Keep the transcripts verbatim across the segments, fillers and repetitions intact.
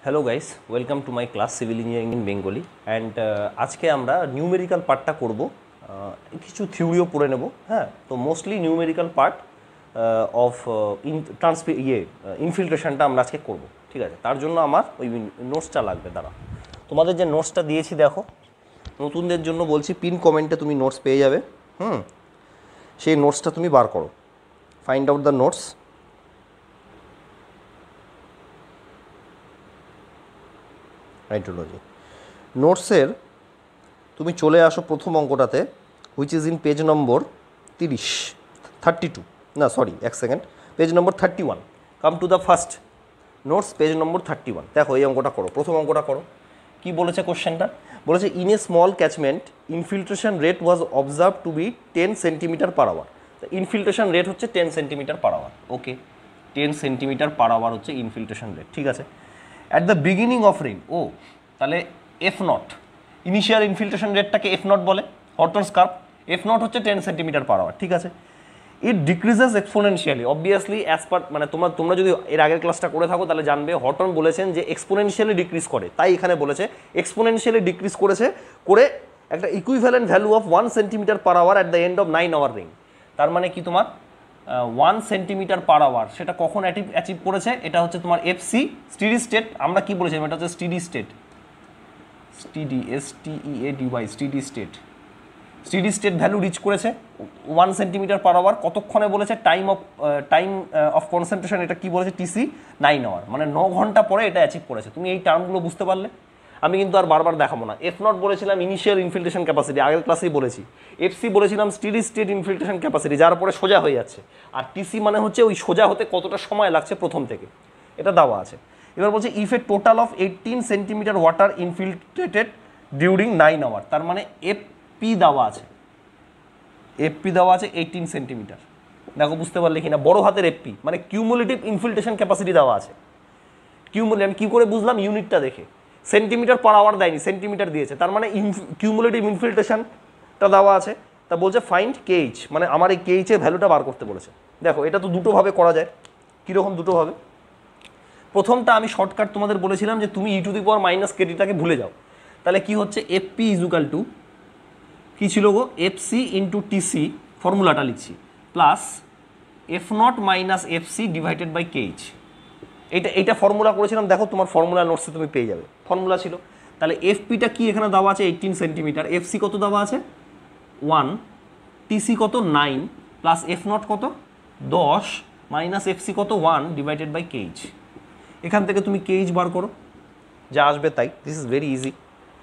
Hello guys, welcome to my class civil engineering in Bengali. And আজকে আমরা numerical পার্টটা করব, কিছু থিওরিও পড়ে নেব। হ্যাঁ, তো mostly numerical part of in ট্রান্সপি ইয়ে ইনফিল্ট্রেশনটা আমরা আজকে করব। ঠিক আছে, তার জন্য আমার ওই নোটসটা লাগবে। দাঁড়া, তোমাদের যে নোটসটা দিয়েছি দেখো, নতুনদের জন্য বলছি, পিন কমেন্টে তুমি নোটস পেয়ে যাবে। হুম, সেই নোটসটা তুমি বার করো, find out the notes. Hydrology নোটসের তুমি চলে আসো প্রথম অঙ্কটাতে, which is in page number তিরিশ থার্টি টু না সরি এক second page number thirty one. Come to the first notes, page number thirty one. দেখো এই অঙ্কটা করো, প্রথম অঙ্কটা করো। কি বলেছে কোশ্চেনটা? বলেছে in a small catchment infiltration rate was observe to be ten centimeter per hour. Infiltration rate হচ্ছে ten centimeter per hour. Okay, ten centimeter per hour হচ্ছে ইনফিল্ট্রেশন রেট। ঠিক আছে, at the beginning of rain, ও তাহলে F nought, initial infiltration রেটটাকে F nought বলে, Horton's curve. F nought হচ্ছে ten centimeter per hour. ঠিক আছে, it decreases exponentially obviously as per, মানে তোমরা তোমরা যদি এর আগের ক্লাসটা করে থাকো তাহলে জানবে হর্টন বলেছেন যে এক্সপোনেনশিয়ালি ডিক্রিজ করে, তাই এখানে বলেছে এক্সপোনেনশিয়ালি ডিক্রিজ করেছে করে একটা equivalent value of one centimeter per hour at the end of nine hour ring. তার মানে কি, তোমার ওয়ান সেন্টিমিটার পার আওয়ার সেটা কখন অ্যাচিভ অ্যাচিভ করেছে? এটা হচ্ছে তোমার এফসি স্টিডি স্টেট। আমরা কি বলেছিলাম? এটা হচ্ছে steady state, steady S T E A D Y, steady state. Steady state value reach করেছে ওয়ান সেন্টিমিটার পার আওয়ার কতক্ষণে বলেছে? Time of time of concentration, এটা কি বলেছে? টিসি নাইন আওয়ার, মানে ন ঘন্টা পরে এটা অ্যাচিভ করেছে। তুমি এই টার্মগুলো বুঝতে পারলে? আমি কিন্তু আর বারবার দেখাবো না। এফ নট বলেছিলাম ইনিশিয়াল ইনফিল্ট্রেশন ক্যাপাসিটি, আগের ক্লাসেই বলেছি। এফসি বলেছিলাম স্টিডি স্টেট ইনফিল্ট্রেশন ক্যাপাসিটি, যার পরে সোজা হয়ে যাচ্ছে। আর টিসি মানে হচ্ছে ওই সোজা হতে কতটা সময় লাগছে প্রথম থেকে, এটা দেওয়া আছে। এবার বলছে if a total of eighteen centimeter water infiltrated during nine hour, তার মানে এফপি দেওয়া আছে, এফপি দেওয়া আছে এইটিন সেন্টিমিটার। দেখো বুঝতে পারলে কিনা, বড় হাতের এফপি মানে কিউমুলেটিভ ইনফিল্ট্রেশন ক্যাপাসিটি দেওয়া আছে। কিউমুলেটিভ আমি কী করে বুঝলাম? ইউনিটটা দেখে, সেন্টিমিটার পার আওয়ার দেয়নি, সেন্টিমিটার দিয়েছে, তার মানে কিউমুলেটিভ ইনফিল্ট্রেশনটা দেওয়া আছে। তা বলছে ফাইন্ড কেএইচ, মানে আমার এই কেএইচের ভ্যালুটা বার করতে বলেছে। দেখো এটা তো দুটোভাবে করা যায়। কীরকম দুটোভাবে? প্রথমটা আমি শর্টকাট তোমাদের বলেছিলাম যে তুমি ই টু দি পাওয়ার মাইনাস কেটিটাকে ভুলে যাও। তাহলে কি হচ্ছে? এফপি ইজুকাল টু কী ছিল গো? এফসি ইন্টু টিসি, ফর্মুলাটা লিখছি, plus F nought minus FC divided by KH. এটা এটা ফর্মুলা করেছিলাম, দেখো তোমার ফর্মুলা নোটসে তুমি পেয়ে যাবে, ফর্মুলা ছিল। তাহলে এফপিটা কি এখানে দেওয়া আছে? Eighteen centimetre. এফসি কত দেওয়া আছে? ওয়ান। টিসি কত? নাইন। প্লাস এফ নট কত? দশ। মাইনাস এফসি কত? One divided by KH. এখান থেকে তুমি কেএইচ বার করো, যা আসবে তাই। This is very easy.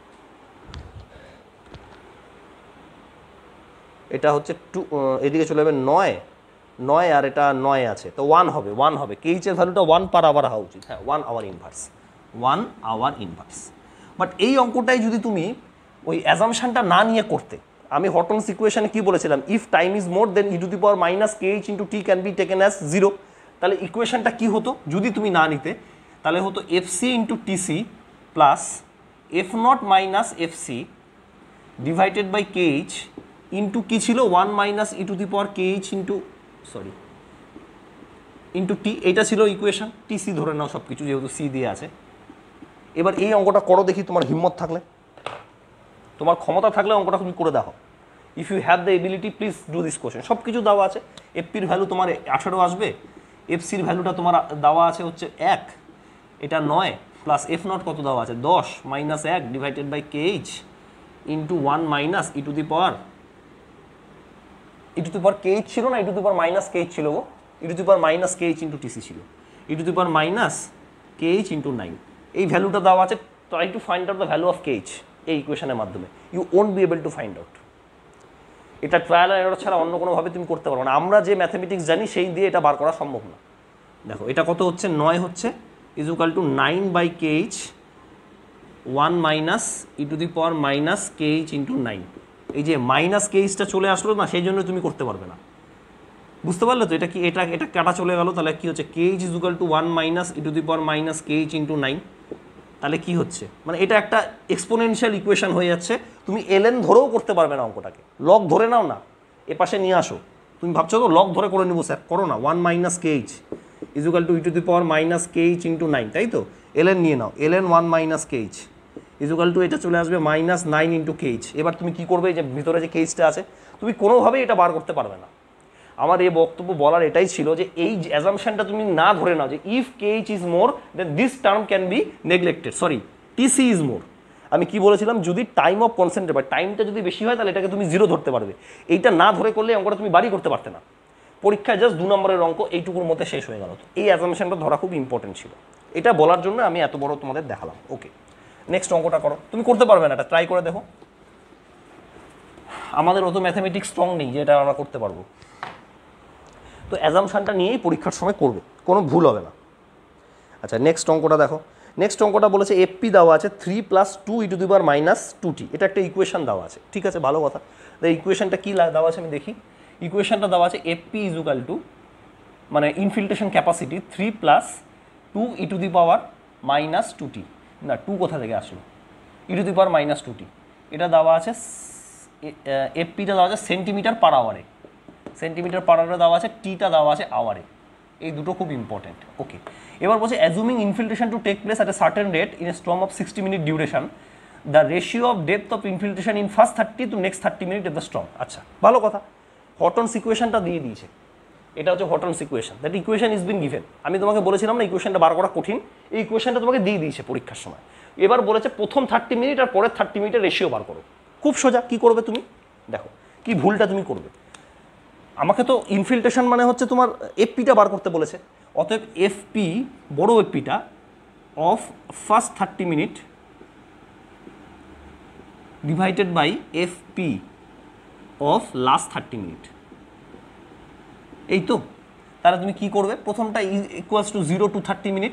এটা হচ্ছে টু, এদিকে চলে যাবে নয় নয়, আর এটা নয় আছে, তো ওয়ান হবে, ওয়ান হবে। কেইচের ভ্যালুটা ওয়ান পার আওয়ার হওয়া উচিত। হ্যাঁ, one hour inverse, one hour inverse. But এই অঙ্কটাই যদি তুমি ওই অ্যাজামশনটা না নিয়ে করতে, আমি হর্টনস ইকুয়েশনে কি বলেছিলাম? If time is more then e to the power minus KH into T can be taken as zero. তাহলে ইকুয়েশনটা কি হতো যদি তুমি না নিতে? তাহলে হতো FC into TC plus F nought minus FC divided by KH into কী ছিল? One minus e to the power KH into sorry into T. এইটা ছিল ইকুয়েশন। টিসি ধরে নাও সব কিছু, যেহেতু সি দিয়ে আছে। এবার এই অঙ্কটা করো দেখি, তোমার হিম্মত থাকলে, তোমার ক্ষমতা থাকলে অঙ্কটা তুমি করে দেখো। If you have the ability please do this question. সব কিছু দেওয়া আছে। এফপির ভ্যালু তোমার আঠারো আসবে, এফসির ভ্যালুটা তোমার দেওয়া আছে হচ্ছে এক, এটা নয়, প্লাস এফ নট কত দেওয়া আছে? দশ, মাইনাস এক divided by KH into one minus e to the power, e to the power KH ছিল না, e to the power minus KH ছিল গো, e to the power minus KH into TC ছিল, e to the power minus KH into nine. এই ভ্যালুটা দেওয়া আছে। Try to find out the value of KH এই ইকুয়েশনের মাধ্যমে। You won't be able to find out. এটা trial আর error ছাড়া অন্য কোনোভাবে তুমি করতে পারো না। আমরা যে ম্যাথামেটিক্স জানি সেই দিয়ে এটা বার করা সম্ভব না। দেখো এটা কত হচ্ছে? নয় হচ্ছে, equal to nine by KH one minus e to the power minus KH into nine. এই যে মাইনাস কেএইচটা চলে আসলো না, সেই জন্য তুমি করতে পারবে না। বুঝতে পারলে তো? এটা কি, এটা এটা কাটা চলে গেল। তাহলে কি হচ্ছে? KH equal to one minus e to the power minus KH into nine. তাহলে কি হচ্ছে? মানে এটা একটা এক্সপোনেনশিয়াল ইকুয়েশন হয়ে যাচ্ছে। তুমি এলএন ধরেও করতে পারবে না অঙ্কটাকে। লগ ধরে নাও না, এ পাশে নিয়ে আসো। তুমি ভাবছো তো লগ ধরে করে নেবো স্যার, করো না। One minus KH equal to e to the power minus K H into nine, তাই তো? এল এন নিয়ে নাও, L N one minus K H equal to এটা চলে আসবে minus nine into K H. এবার তুমি কী করবে, যে ভিতরে যে কেইচটা আছে তুমি কোনোভাবেই এটা বার করতে পারবে না। আমার এই বক্তব্য বলার এটাই ছিল যে এই অ্যাজাম্পশনটা তুমি না ধরে নাও যে if K H is more then this term can be neglected, sorry TC is more. আমি কি বলেছিলাম, যদি টাইম অফ কনসেন্ট্রেট বা টাইমটা যদি বেশি হয় তাহলে এটাকে তুমি জিরো ধরতে পারবে। এইটা না ধরে করলে অঙ্কটা তুমি বাড়ি করতে পারতে না। পরীক্ষায় জাস্ট দু নম্বরের অঙ্ক এইটুকুর মধ্যে শেষ হয়ে গেল। এই অ্যাজাম্পশনটা ধরা খুব ইম্পর্টেন্ট ছিল, এটা বলার জন্য আমি এত বড় তোমাদের দেখালাম। ওকে, নেক্সট অঙ্কটা করো। তুমি করতে পারবে না, এটা ট্রাই করে দেখো। আমাদের অত ম্যাথামেটিক্স স্ট্রং নেই যে এটা আমরা করতে পারবো। তো অ্যাজাম্পশনটা নিয়েই পরীক্ষার সময় করবে, কোনো ভুল হবে না। আচ্ছা, নেক্সট অঙ্কটা দেখো। নেক্সট অঙ্কটা বলেছে এফপি দেওয়া আছে three plus two e to the power minus two টি, এটা একটা ইকুয়েশন দেওয়া আছে, ঠিক আছে, ভালো কথা। ইকুয়েশনটা কী দেওয়া আছে আমি দেখি। ইকুয়েশনটা দেওয়া আছে এফপি ইজুকাল টু মানে infiltration capacity three plus two e to the power minus two T, না টু কোথা থেকে আসলো, e to the power minus two টি। এটা দেওয়া আছে, এফপিটা দেওয়া আছে সেন্টিমিটার পার আওয়ারে, সেন্টিমিটার পার আওয়ারে দেওয়া আছে, টিটা দেওয়া আছে আওয়ারে। এই দুটো খুব ইম্পর্টেন্ট। ওকে, এবার বলছে assuming infiltration to take place at a certain rate in a storm of sixty minute duration, the ratio of depth of infiltration in first thirty to next thirty minute of the storm. আচ্ছা, ভালো কথা। Horton's ইকুয়েশনটা দিয়ে দিয়েছে, এটা হচ্ছে Horton's equation, that equation is been given. আমি তোমাকে বলেছিলাম না ইকুয়েশনটা বার করা কঠিন, এই ইকুয়েশনটা তোমাকে দিয়ে দিয়েছে পরীক্ষার সময়। এবার বলেছে প্রথম থার্টি মিনিট আর পরের থার্টি মিনিটের রেশিও বার করো। খুব সোজা, কী করবে তুমি দেখো, কি ভুলটা তুমি করবে। আমাকে তো ইনফিল্ট্রেশন মানে হচ্ছে তোমার এফপিটা বার করতে বলেছে, অতএব এফপি বড় এফপিটা of first thirty minute divided by FP of last thirty minute, এই তো। তাহলে তুমি কি করবে, প্রথমটা equals to zero to thirty minute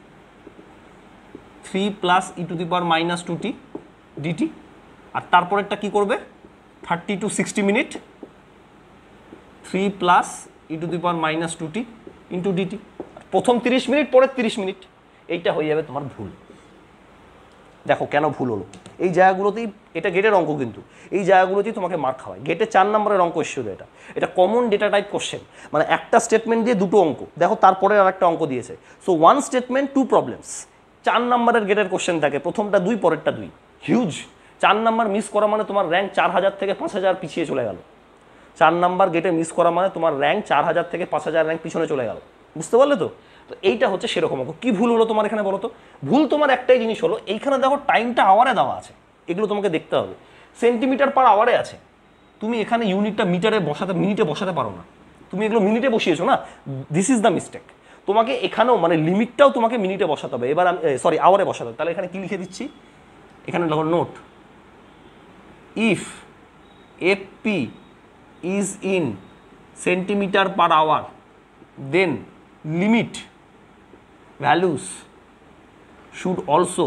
three plus e to the power minus two T DT, আর তারপরেরটা কি করবে thirty to sixty minute three plus e to the power minus two T into DT. প্রথম তিরিশ minute পরের তিরিশ minute, এইটা হয়ে যাবে তোমার ভুল। দেখো কেন ভুল হলো, এই জায়গাগুলোতেই, এটা গেটের অঙ্ক কিন্তু এই জায়গাগুলোতেই তোমাকে মার্ক খাওয়ায়। গেটে চার নম্বরের অঙ্ক এসেছিল, এটা এটা কমন ডেটা টাইপ কোশ্চেন, মানে একটা স্টেটমেন্ট দিয়ে দুটো অঙ্ক। দেখো তারপরে আর একটা অঙ্ক দিয়েছে, so one statement two problems. চার নম্বরের গেটের কোশ্চেন থাকে, প্রথমটা দুই পরেরটা দুই, হিউজ। চার নাম্বার মিস করা মানে তোমার র্যাঙ্ক চার হাজার থেকে পাঁচ হাজার পিছিয়ে চলে গেল। চার নাম্বার গেটে মিস করা মানে তোমার র্যাঙ্ক চার হাজার থেকে পাঁচ হাজার র্যাঙ্ক পিছনে চলে গেল, বুঝতে পারলে তো? তো এইটা হচ্ছে সেরকম অঙ্ক। কী ভুল হলো তোমার এখানে বলো তো? ভুল তোমার একটাই জিনিস হলো, এইখানে দেখো টাইমটা আওয়ারে দেওয়া আছে, এগুলো তোমাকে দেখতে হবে। সেন্টিমিটার পার আওয়ারে আছে, তুমি এখানে ইউনিটটা মিটারে বসাতে, মিনিটে বসাতে পারো না, তুমি এগুলো মিনিটে বসিয়েছো না, দিস ইজ দ্য মিস্টেক। তোমাকে এখানেও মানে লিমিটটাও তোমাকে মিনিটে বসাতে হবে। এবার আমি সরি আওয়ারে বসাতে হবে। তাহলে এখানে কি লিখে দিচ্ছি, এখানে দেখো note, if FP is in centimeter per hour, then limit values should also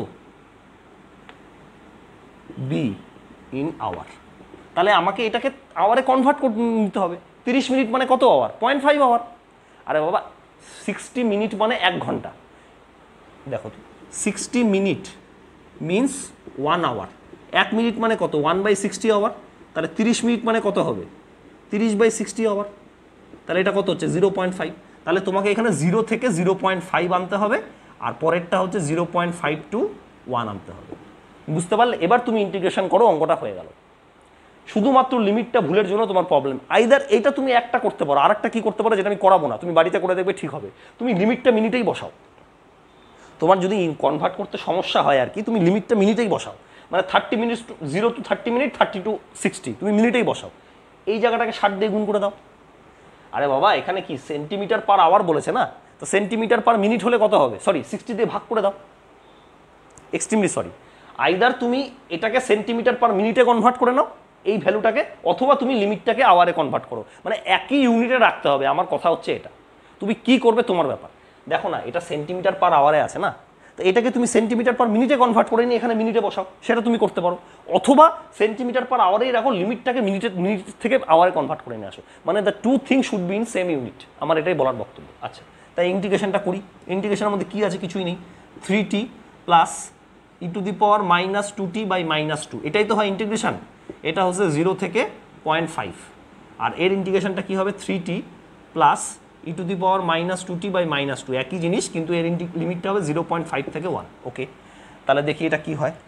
be in hour। তাহলে আমাকে এটাকে আওয়ারে কনভার্ট করতে নিতে হবে। তিরিশ মিনিট মানে কত আওয়ার? Point five hour. আরে বাবা, সিক্সটি মিনিট মানে এক ঘন্টা। দেখো তো, sixty minute means one hour. এক মিনিট মানে কত? One by sixty hour. তাহলে তিরিশ মিনিট মানে কত হবে? তিরিশ বাই সিক্সটি আওয়ার। তাহলে এটা কত হচ্ছে? Zero point five. তাহলে তোমাকে এখানে জিরো থেকে জিরো পয়েন্ট ফাইভ আনতে হবে, আর পরেরটা হচ্ছে zero point five to one আনতে হবে। বুঝতে পারলে? এবার তুমি ইন্টিগ্রেশন করো, অঙ্কটা হয়ে গেল। শুধুমাত্র লিমিটটা ভুলের জন্য তোমার প্রবলেম। আইদার এইটা তুমি একটা করতে পারো, আর একটা কী করতে পারো যেটা আমি করাবো না, তুমি বাড়িতে করে দেখবে ঠিক হবে। তুমি লিমিটটা মিনিটেই বসাও। তোমার যদি কনভার্ট করতে সমস্যা হয় আর কি, তুমি লিমিটটা মিনিটেই বসাও। মানে thirty minute zero to thirty minute thirty to sixty তুমি মিনিটেই বসাও। এই জায়গাটাকে ষাট দিয়ে গুণ করে দাও। আরে বাবা, এখানে কি সেন্টিমিটার পার আওয়ার বলেছে না, তো সেন্টিমিটার পার মিনিট হলে কত হবে? সরি, সিক্সটি দিয়ে ভাগ করে দাও। Extremely sorry. আইদার তুমি এটাকে সেন্টিমিটার পার মিনিটে কনভার্ট করে নাও এই ভ্যালুটাকে, অথবা তুমি লিমিটটাকে আওয়ারে কনভার্ট করো। মানে একই ইউনিটে রাখতে হবে। আমার কথা হচ্ছে এটা, তুমি কি করবে তোমার ব্যাপার। দেখো না, এটা সেন্টিমিটার পার আওয়ারে আছে না, তো এটাকে তুমি সেন্টিমিটার পার মিনিটে কনভার্ট করে নিয়ে এখানে মিনিটে বসাও, সেটা তুমি করতে পারো। অথবা সেন্টিমিটার পার আওয়ারেই রাখো, লিমিটটাকে মিনিটে মিনিট থেকে আওয়ারে কনভার্ট করে নিয়ে আসো। মানে the two thing should be in same unit. আমার এটাই বলার বক্তব্য। আচ্ছা, তাই ইন্টিগ্রেশনটা করি। ইন্টিগ্রেশনের মধ্যে কী আছে? কিছুই নেই। Three T plus e to the power minus two T by minus two, এটাই তো হয় ইন্টিগ্রেশন। এটা হচ্ছে জিরো থেকে পয়েন্ট ফাইভ, আর এর ইন্টিগ্রেশনটা কী হবে? Three T plus e to the power minus two T by minus two, একই জিনিস কিন্তু এর লিমিটটা হবে জিরো পয়েন্ট ফাইভ থেকে ওয়ান। ওকে, তাহলে দেখি এটা কি হয়।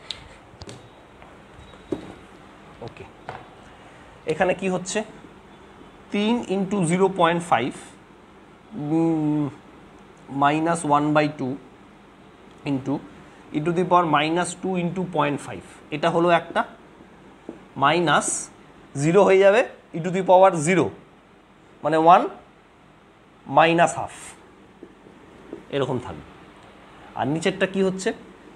ওকে, এখানে কি হচ্ছে, তিন into zero point five minus one by two into e to the power minus two into point five, এটা হলো একটা, মাইনাস জিরো হয়ে যাবে e to the power zero মানে ওয়ান মাইনাস হাফ, এরকম থাকবে। আর নিচেরটা কি হচ্ছে,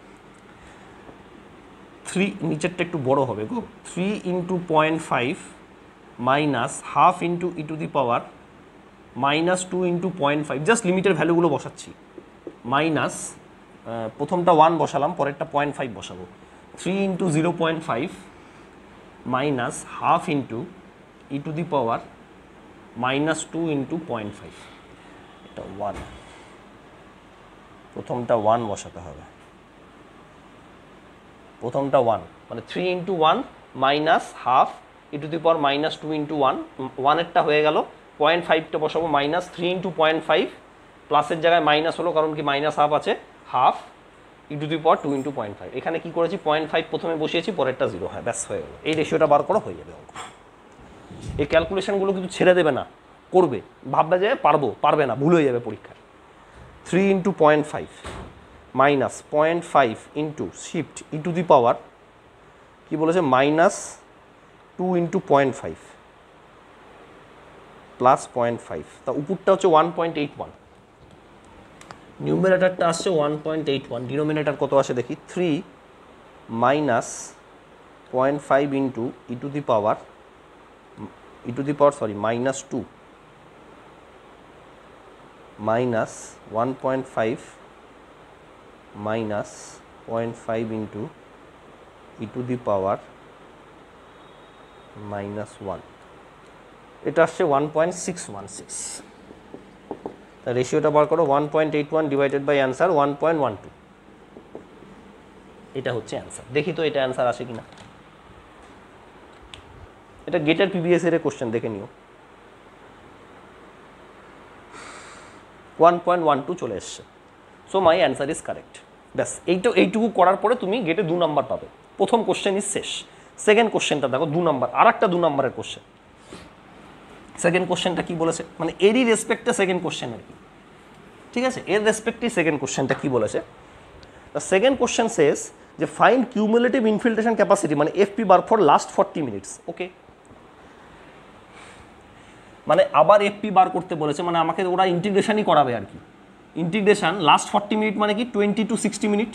থ্রি, নিচেরটা একটু বড় হবে গো, three into point five minus half into e to the power minus two into point five, just লিমিটের ভ্যালুগুলো বসাচ্ছি, মাইনাস প্রথমটা ওয়ান বসালাম, পরেরটা পয়েন্ট ফাইভ বসাবো, three into zero point five minus half into e to the power minus two into point five, এটা one, প্রথমটা one বসাতে হবে, প্রথমটা ওয়ান মানে three into one minus half e to the power minus two into one, ওয়ানেরটা হয়ে গেল, point ফাইভটা বসাবো minus three into point five, প্লাসের জায়গায় মাইনাস হলো কারণ কি মাইনাস হাফ আছে, half e to the power two into point five, এখানে কী করেছি পয়েন্ট ফাইভ প্রথমে বসিয়েছি, পরেরটা জিরো, হয় ব্যাস হয়ে গেলো, এই রেশিওটা বার করা হয়ে যাবে অঙ্ক। এই ক্যালকুলেশনগুলো কিন্তু ছেড়ে দেবে না, করবে, ভাববে যে পারবো, পারবে না, ভুল হয়ে যাবে পরীক্ষায়। Three into point five minus point five into shift e to the power কী বলেছে minus two into point five plus point five, তা উপরটা হচ্ছে ওয়ান পয়েন্ট এইট ওয়ান, নিউমেরেটারটা আসছে one point eight one, denominator কত আসে দেখি, three minus point five into e to the power e to the power sorry minus two minus one point five minus point five into e to the power minus one, এটা আসছে one point six one six, তা রেশিওটা বার করো, one point eight one divided by answer one point one two, এটা হচ্ছে answer. দেখি তো এটা অ্যান্সার আসে কিনা, এটা গেটের পিবিএস এর কোশ্চেন, দেখে নিও, ওয়ান পয়েন্ট ওয়ান টু চলে এসছে, so my answer is correct. ব্যাস এইটা, এইটুকু করার পরে তুমি গেটে দু নাম্বার পাবে, প্রথম কোশ্চেন ইজ শেষ। সেকেন্ড কোশ্চেনটা দেখো, দু নাম্বার, আর একটা দু নাম্বারের কোশ্চেন। সেকেন্ড কোশ্চেনটা কি বলেছে, মানে এরই রেসপেক্টে সেকেন্ড কোশ্চেন আর কি, ঠিক আছে, এর রেসপেক্টেই সেকেন্ড কোশ্চেনটা কি বলেছে, দ্য সেকেন্ড কোশ্চেন সেজ যে ফাইন্ড কিউমুলেটিভ ইনফিল্ট্রেশন ক্যাপাসিটি মানে fp bar for last forty minutes. Okay, মানে আবার এফপি বার করতে বলেছে, মানে আমাকে ওরা ইন্টিগ্রেশনই করাবে আর কি, ইন্টিগ্রেশন লাস্ট ফর্টি মিনিট মানে কি টোয়েন্টি টু সিক্সটি মিনিট,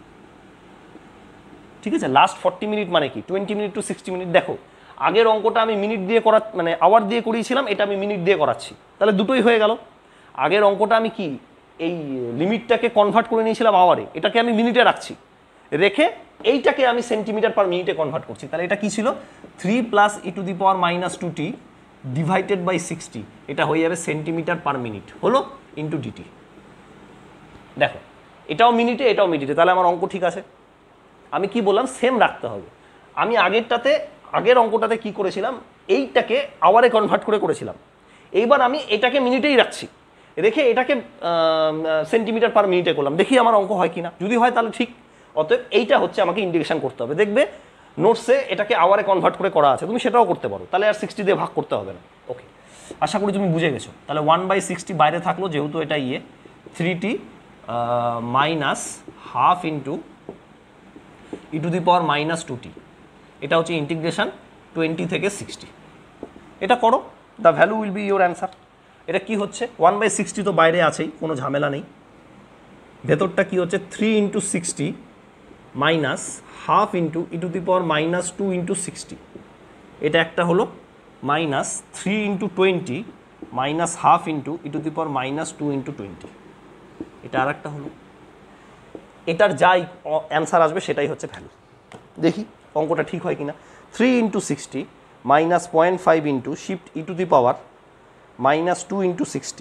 ঠিক আছে, লাস্ট ফর্টি মিনিট মানে কি twenty minute to sixty minute. দেখো আগের অঙ্কটা আমি মিনিট দিয়ে করা মানে আওয়ার দিয়ে করিয়েছিলাম, এটা আমি মিনিট দিয়ে করাচ্ছি, তাহলে দুটোই হয়ে গেল। আগের অঙ্কটা আমি কি এই লিমিটটাকে কনভার্ট করে নিয়েছিলাম আওয়ারে, এটাকে আমি মিনিটে রাখছি, রেখে এইটাকে আমি সেন্টিমিটার পার মিনিটে কনভার্ট করছি, তাহলে এটা কি ছিল three plus e to the power minus two t divided by sixty, এটা হয়ে যাবে সেন্টিমিটার পার মিনিট হলো ইন্টু ডিটি। দেখো এটাও মিনিটে এটাও মিনিটে, তাহলে আমার অঙ্ক ঠিক আছে। আমি কি বললাম, সেম রাখতে হবে। আমি আগেরটাতে আগের অঙ্কটাতে কি করেছিলাম, এইটাকে আওয়ারে কনভার্ট করে করেছিলাম, এইবার আমি এটাকে মিনিটেই রাখছি, রেখে এটাকে সেন্টিমিটার পার মিনিটে করলাম, দেখি আমার অঙ্ক হয় কিনা, যদি হয় তাহলে ঠিক। অতএব এইটা হচ্ছে আমাকে ইন্টিগ্রেশন করতে হবে, দেখবে নোটসে এটাকে আওয়ারে কনভার্ট করে করা আছে, তুমি সেটাও করতে পারো, তাহলে আর সিক্সটি দিয়ে ভাগ করতে হবে না। ওকে, আশা করি তুমি বুঝে গেছো। তাহলে ওয়ান বাই সিক্সটি বাইরে থাকলো, যেহেতু এটা ইয়ে three t minus half into e to the power minus two টি, এটা হচ্ছে ইন্টিগ্রেশন টোয়েন্টি থেকে সিক্সটি। এটা করো, the value will be your answer. এটা কি হচ্ছে, ওয়ান বাই সিক্সটি তো বাইরে আছেই, কোনো ঝামেলা নেই। ভেতরটা কি হচ্ছে, three into sixty minus half into e to the power minus two into sixty, এটা একটা হলো, minus three into twenty minus half into e to the power minus two into twenty, এটা আর একটা হলো। এটার যাই অ্যান্সার আসবে সেটাই হচ্ছে ভ্যালু। দেখি অঙ্কটা ঠিক হয় কিনা। Three into sixty minus point five into shift e to the power minus two into sixty,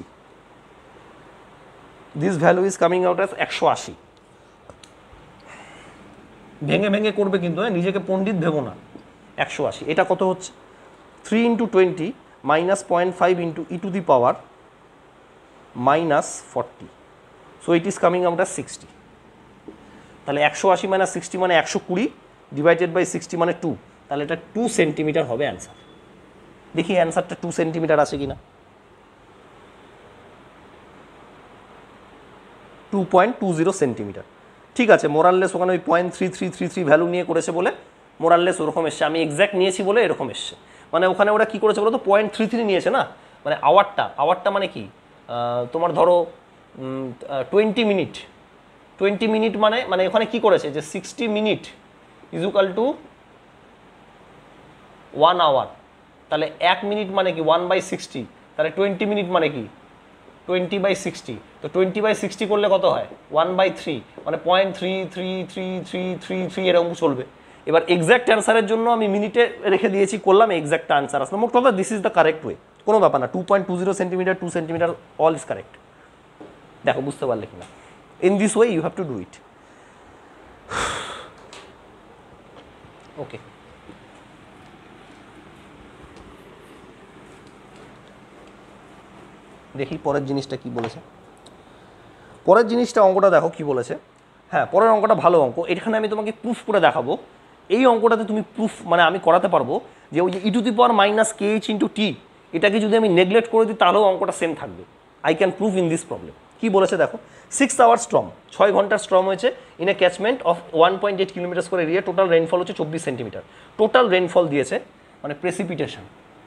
this value is coming out as একশো আশি। ভেঙে ভেঙে করবে কিন্তু, হ্যাঁ, নিজেকে পণ্ডিত ভেবো না। একশো আশি, এটা কত হচ্ছে, three into twenty minus point five into e to the power minus forty, so it is coming out as sixty. তাহলে একশো আশি মাইনাস সিক্সটি মানে একশো কুড়ি, ডিভাইডেড বাই সিক্সটি মানে টু, তাহলে এটা টু সেন্টিমিটার হবে অ্যান্সার। দেখি অ্যান্সারটা টু সেন্টিমিটার আছে কিনা। Two point two zero centimetre, ঠিক আছে। মোরাললেস ওখানে ওই point three three three three value নিয়ে করেছে বলে মোরাললেস ওরকম এসছে, আমি এক্স্যাক্ট নিয়েছি বলে এরকম এসছে। মানে ওখানে ওরা কী করেছে বলো তো, পয়েন্ট থ্রি থ্রি নিয়েছে না, মানে আওয়ারটা আওয়ারটা মানে কি তোমার ধরো টোয়েন্টি মিনিট, টোয়েন্টি মিনিট মানে মানে ওখানে কী করেছে যে sixty minute is equal to one hour, তাহলে এক মিনিট মানে কি ওয়ান বাই সিক্সটি, তাহলে টোয়েন্টি মিনিট মানে কি টোয়েন্টি বাই সিক্সটি, তো টোয়েন্টি বাই সিক্সটি করলে কত হয় ওয়ান বাই থ্রি, মানে point three three three three three three এরকম চলবে। এবার এক্স্যাক্ট অ্যান্সারের জন্য আমি মিনিটে রেখে দিয়েছি, করলাম এক্স্যাক্ট আনসার আসলে। মোট কথা this is the correct way, কোনো ব্যাপার না। Two point two zero centimetre, two centimetre, all is correct. দেখো বুঝতে পারলে কিনা, in this way you have to do it. Okay, দেখি পরের জিনিসটা কি বলেছে। পরের জিনিসটা অঙ্কটা দেখো কি বলেছে। হ্যাঁ, পরের অঙ্কটা ভালো অঙ্ক, এখানে আমি তোমাকে প্রুফ করে দেখাবো। এই অঙ্কটাতে তুমি প্রুফ মানে আমি করাতে পারবো যে ওই যে e to the power minus K H into t, এটাকে যদি আমি নেগলেক্ট করে দিই তাহলেও অঙ্কটা সেম থাকবে। I can prove in this problem. কী বলেছে দেখো, সিক্স আওয়ার স্ট্রম, ছয় ঘন্টার স্ট্রম হয়েছে in a catchment of one point eight kilometre square area, total rainfall হচ্ছে চব্বিশ সেন্টিমিটার। টোটাল রেইনফল দিয়েছে মানে প্রেসিপিটেশন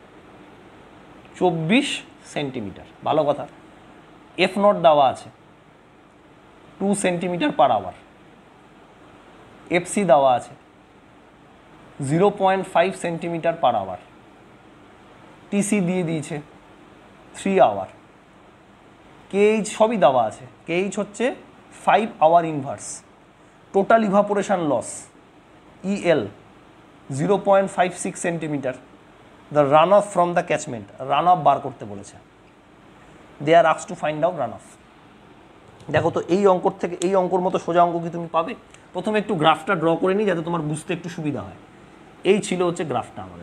চব্বিশ সেন্টিমিটার, ভালো কথা। এফ নট দেওয়া আছে two centimetre per hour, fc দেওয়া আছে zero point five centimetre per hour, tc দিয়ে দিয়েছে থ্রি আওয়ার, কেএইচ সবই দেওয়া আছে। কেএইচ হচ্ছে five hour inverse, total evaporation loss e l zero point five six centimetre, the runoff from the catchment, run of বার করতে বলেছে। They are asked to find out run of. দেখো তো এই অঙ্কর থেকে এই অঙ্কর মতো সোজা অঙ্ক কি তুমি পাবে? প্রথমে একটু গ্রাফটা ড্র করে নিই যাতে তোমার বুঝতে একটু সুবিধা হয়। এই ছিল হচ্ছে গ্রাফটা আমাদের,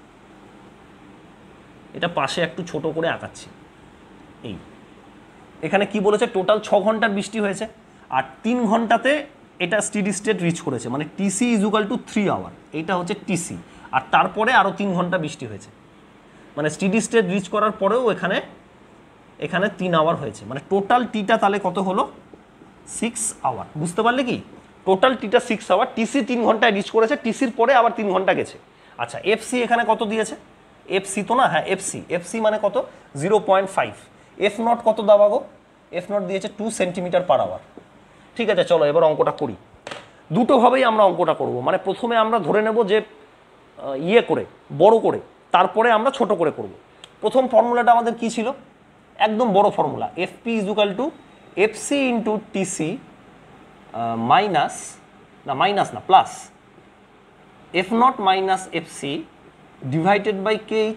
এটা পাশে একটু ছোট করে আঁকাচ্ছি। এই এখানে কি বলেছে, টোটাল ছ ঘন্টার বৃষ্টি হয়েছে আর তিন ঘন্টাতে এটা স্টেডি স্টেট রিচ করেছে, মানে tc is equal to three hour, এইটা হচ্ছে টিসি। আর তারপরে আরও তিন ঘন্টা বৃষ্টি হয়েছে, মানে স্টেডি স্টেট রিচ করার পরেও এখানে এখানে তিন আওয়ার হয়েছে, মানে টোটাল টিটা তাহলে কত হলো সিক্স আওয়ার। বুঝতে পারলে কি, টোটাল টিটা সিক্স আওয়ার, টিসি তিন ঘন্টায় রিচ করেছে, টিসির পরে আবার তিন ঘন্টা গেছে। আচ্ছা, এফসি এখানে কত দিয়েছে, এফসি তো না, হ্যাঁ এফসি, এফসি মানে কত zero point five. F nought কত দেওয়া গো, এফ নট দিয়েছে টু সেন্টিমিটার পার আওয়ার। ঠিক আছে, চলো এবার অঙ্কটা করি। দুটোভাবেই আমরা অঙ্কটা করব, মানে প্রথমে আমরা ধরে নেব যে ইয়ে করে বড় করে, তারপরে আমরা ছোট করে করব। প্রথম ফর্মুলাটা আমাদের কি ছিল, একদম বড় formula, fp is equal to fc into tc minus না মাইনাস না plus F nought minus FC divided by K H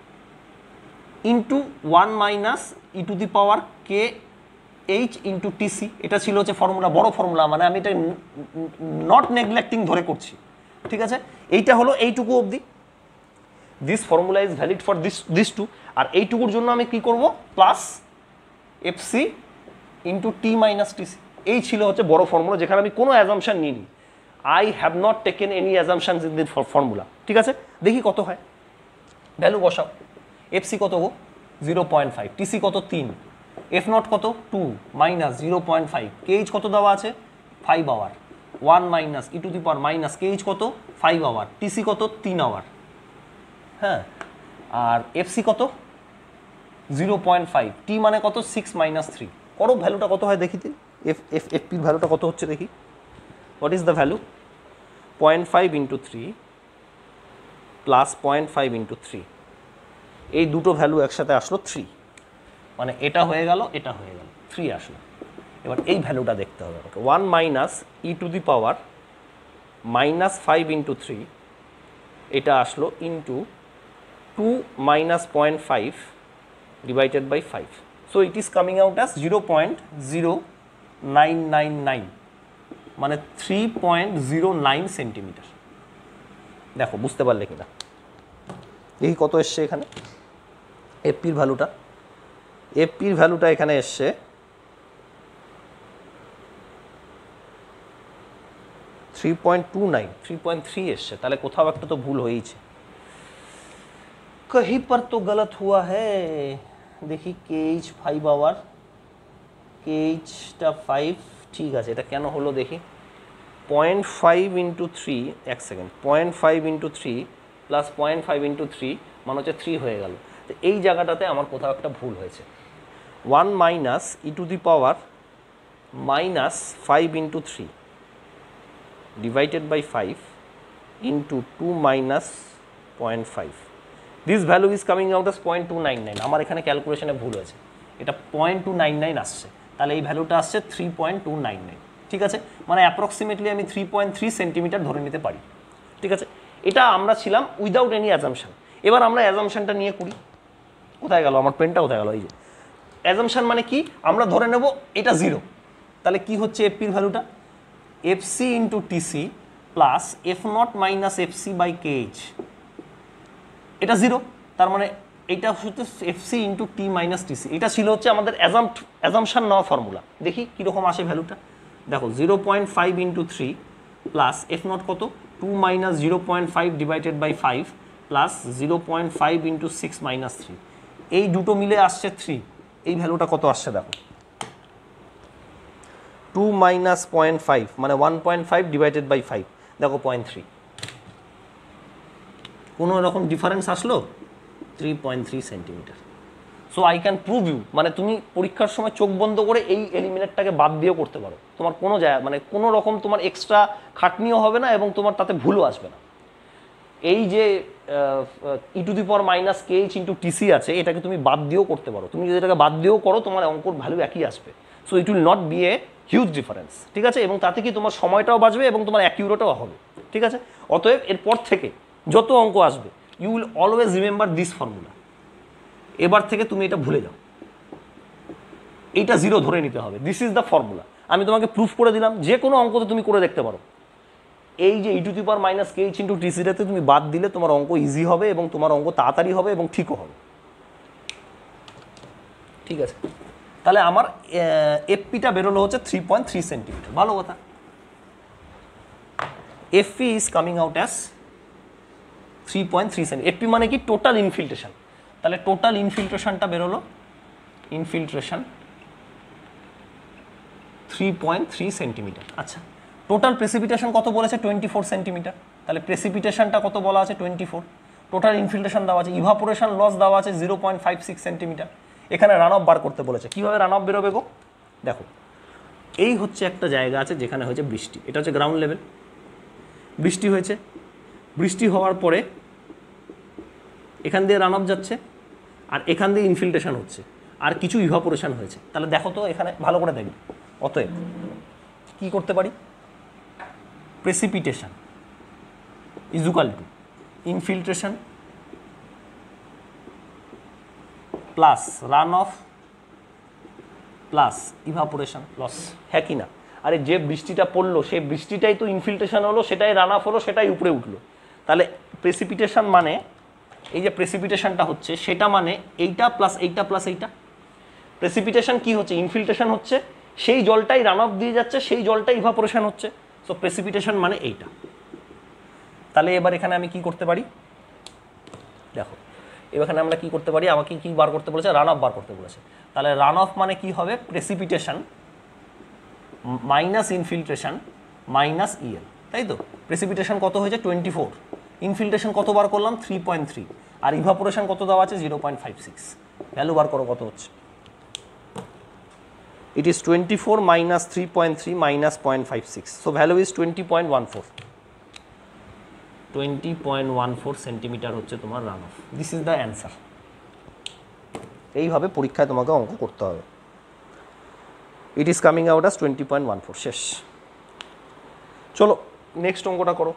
into one minus e to the power k H into tc. এটা ছিল হচ্ছে ফর্মুলা, বড় formula, মানে আমি এটা not neglecting ধরে করছি। ঠিক আছে, এইটা হলো এইটুকু অবধি, this formula is valid for this this two. আর এইটুকুর জন্য আমি কি করব, plus fc into t minus tc. এই ছিল হচ্ছে বড় ফর্মুলা, যেখানে আমি কোনো অ্যাজাম্পশন নিইনি। I have not taken any assumptions in this formula. ঠিক আছে, দেখি কত হয়, ভ্যালু বসাও। এফসি কত গো জিরো পয়েন্ট ফাইভ, টিসি কত তিন, এফ নট কত two minus zero point five, k h কত দেওয়া আছে five hour, one minus e to the power minus k h কত ফাইভ আওয়ার, টিসি কত তিন আওয়ার। হ্যাঁ, আর এফসি কত জিরো পয়েন্ট ফাইভ, টি মানে কত সিক্স মাইনাস থ্রি। করো ভ্যালুটা কত হয় দেখিতে, এফ এফ এফপির ভ্যালুটা কত হচ্ছে দেখি। What is the value, point five into three plus point five into three, এই দুটো ভ্যালু একসাথে আসলো থ্রি, মানে এটা হয়ে গেল এটা হয়ে গেল থ্রি আসলো। এবার এই ভ্যালুটা দেখতে হবে আমাকে, one minus e to the power minus five into three, এটা আসলো into two minus point five divided by five, so it is coming out as zero point zero nine nine nine, মানে three point zero nine centimetre. দেখো বুঝতে পারলে কিনা, দেখি কত এসছে এখানে এফপির ভ্যালুটা। এফপির ভ্যালুটা এখানে এসছে three point two nine three point three এসছে, তাহলে কোথাও একটা তো ভুল হয়েছে, कहीं पर तो गलत हुआ है। দেখি k h five hour, k এইচটা ফাইভ, ঠিক আছে, এটা কেন হলো দেখি। পয়েন্ট ফাইভ ইন্টু থ্রি, এক second, point five into three plus point five into three মানে হচ্ছে থ্রি হয়ে গেল। তো এই জায়গাটাতে আমার কোথাও একটা ভুল হয়েছে। One minus e to the power minus five into three divided by five into two minus point five, this value is coming out as point two nine nine. আমার এখানে ক্যালকুলেশনে ভুল হয়েছে, এটা পয়েন্ট টু নাইন নাইন আসছে, তাহলে এই ভ্যালুটা আসছে three point two nine nine. ঠিক আছে, মানে অ্যাপ্রক্সিমেটলি আমি থ্রি পয়েন্ট থ্রি সেন্টিমিটার ধরে নিতে পারি। ঠিক আছে, এটা আমরা ছিলাম উইদাউট এনি অ্যাজামশন। এবার আমরা অ্যাজামশনটা নিয়ে করি। কোথায় গেল আমার পেনটা, কোথায় গেল? এই যে অ্যাজামশন মানে কি, আমরা ধরে নেব এটা জিরো, তাহলে কি হচ্ছে এফপির ভ্যালুটা f c into TC plus F nought minus F c by K h, এটা জিরো, তার মানে এইটা হচ্ছে f c into t minus tc. এটা ছিল হচ্ছে আমাদের অ্যাজাম অ্যাজামশন নেওয়া ফর্মুলা। দেখি কীরকম আসে ভ্যালুটা, দেখো zero point five into three plus F nought কত two minus zero point five divided by five plus zero point five into six minus three, এই দুটো মিলে আসছে থ্রি। এই ভ্যালুটা কত আসছে দেখো, টু মাইনাস পয়েন্ট ফাইভ মানে one point five divided by five, দেখো পয়েন্ট থ্রি। কোনো রকম ডিফারেন্স আসলো, three point three centimetre. So I can prove you, মানে তুমি পরীক্ষার সময় চোখ বন্ধ করে এই এলিমিনেটটাকে বাদ দিয়েও করতে পারো, তোমার কোনো জায়গা মানে কোনো রকম তোমার এক্সট্রা খাটনিও হবে না এবং তোমার তাতে ভুলও আসবে না। এই যে e to the power minus K H into tc আছে, এটাকে তুমি বাদ দিয়েও করতে পারো। তুমি যদি এটাকে বাদ দিয়েও করো তোমার অঙ্কর ভ্যালু একই আসবে। So it will not be a huge difference. ঠিক আছে, এবং তাতে কি তোমার সময়টাও বাঁচবে এবং তোমার অ্যাকিউরেটও হবে। ঠিক আছে, অতএব এরপর থেকে যত অঙ্ক আসবে you will always remember this formula. এবার থেকে তুমি এটা ভুলে যাও, এইটা জিরো ধরে নিতে হবে, দিস ইজ দ্য ফর্মুলা। আমি তোমাকে প্রুফ করে দিলাম, যে কোনো অঙ্কতে তুমি করে দেখতে পারো। এই যে e to the power minus K H into টিসিটাতে তুমি বাদ দিলে তোমার অঙ্ক ইজি হবে এবং তোমার অঙ্ক তাড়াতাড়ি হবে এবং ঠিকও হবে। ঠিক আছে, তাহলে আমার এফপিটা বেরোলো হচ্ছে থ্রি পয়েন্ট থ্রি সেন্টিমিটার, ভালো কথা। FP is coming out as three point three centimetre. FP মানে কি, টোটাল ইনফিল্ট্রেশন। তাহলে টোটাল ইনফিল্ট্রেশনটা বেরোলো, infiltration three point three centimetre. আচ্ছা, টোটাল প্রেসিপিটেশন কত বলেছে, টোয়েন্টি ফোর সেন্টিমিটার। তাহলে প্রেসিপিটেশনটা কত বলা আছে, টোয়েন্টি ফোর। টোটাল ইনফিল্ট্রেশন দেওয়া আছে, ইভাপোরেশন লস দেওয়া আছে zero point five six centimetre. এখানে রান অফ বার করতে বলেছে, কীভাবে রান অফ বেরোবে গো? দেখো, এই হচ্ছে একটা জায়গা আছে যেখানে হয়েছে বৃষ্টি, এটা হচ্ছে গ্রাউন্ড লেভেল। বৃষ্টি হয়েছে, বৃষ্টি হওয়ার পরে এখান দিয়ে রান অফ যাচ্ছে আর এখান দিয়ে ইনফিল্ট্রেশন হচ্ছে আর কিছু ইভাপোরেশন হয়েছে। তাহলে দেখো তো এখানে ভালো করে দেখবে। অতএব কী করতে পারি, precipitation is equal to infiltration plus run off plus evaporation loss. হ্যাঁ কি না? আরে যে বৃষ্টিটা পড়লো সেই বৃষ্টিটাই তো ইনফিল্ট্রেশন হলো, সেটাই রান অফ হলো, সেটাই উপরে উঠলো। তাহলে প্রেসিপিটেশন মানে এই যে প্রেসিপিটেশনটা হচ্ছে সেটা মানে এইটা প্লাস এইটা প্লাস এইটা। প্রেসিপিটেশন কি হচ্ছে, ইনফিল্ট্রেশন হচ্ছে, সেই জলটাই রান অফ দিয়ে যাচ্ছে, সেই জলটাই ইভাপোরেশন হচ্ছে। সো প্রেসিপিটেশন মানে এইটা। তাহলে এবার এখানে আমি কি করতে পারি, দেখো এখানে আমরা কি করতে পারি, আমাকে কি বার করতে বলেছে, রান অফ বার করতে বলেছে। তাহলে রান অফ মানে কি হবে, precipitation minus infiltration minus EL, তাই তো? প্রেসিপিটেশন কত হয়েছে, টোয়েন্টি ফোর। ইনফিল্ট্রেশন কত বার করলাম, থ্রি পয়েন্ট থ্রি। আর ইভাপোরেশন কত দেওয়া আছে, zero point five six. Value বার করো কত হচ্ছে। It is twenty-four minus three point three minus zero point five six. So value is twenty point one four. twenty point one four centimetre হচ্ছে তোমার run off. This is the answer. এইভাবে পরীক্ষায় তোমাকে অঙ্ক করতে হবে। It is coming out as twenty point one four. শেষ। চলো নেক্সট অঙ্কটা করো।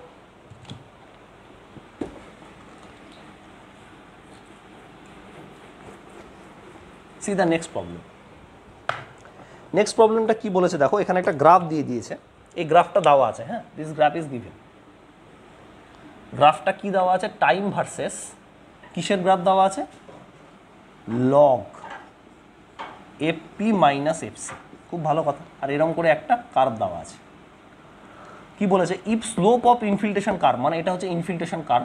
See the next problem. Next প্রবলেমটা কি বলেছে দেখো, এখানে একটা গ্রাফ দিয়ে দিয়েছে, এই গ্রাফটা দেওয়া আছে। হ্যাঁ, দিস গ্রাফ ইজ গিভেন। গ্রাফটা কি দেওয়া আছে, টাইম ভার্সেস কিসের গ্রাফ দেওয়া আছে, log F P minus F C, খুব ভালো কথা। আর এরকম করে একটা কার্ভ দেওয়া আছে, কি বলেছে, if slope of infiltration curve, মানে এটা হচ্ছে ইনফিল্ট্রেশন কার্ভ,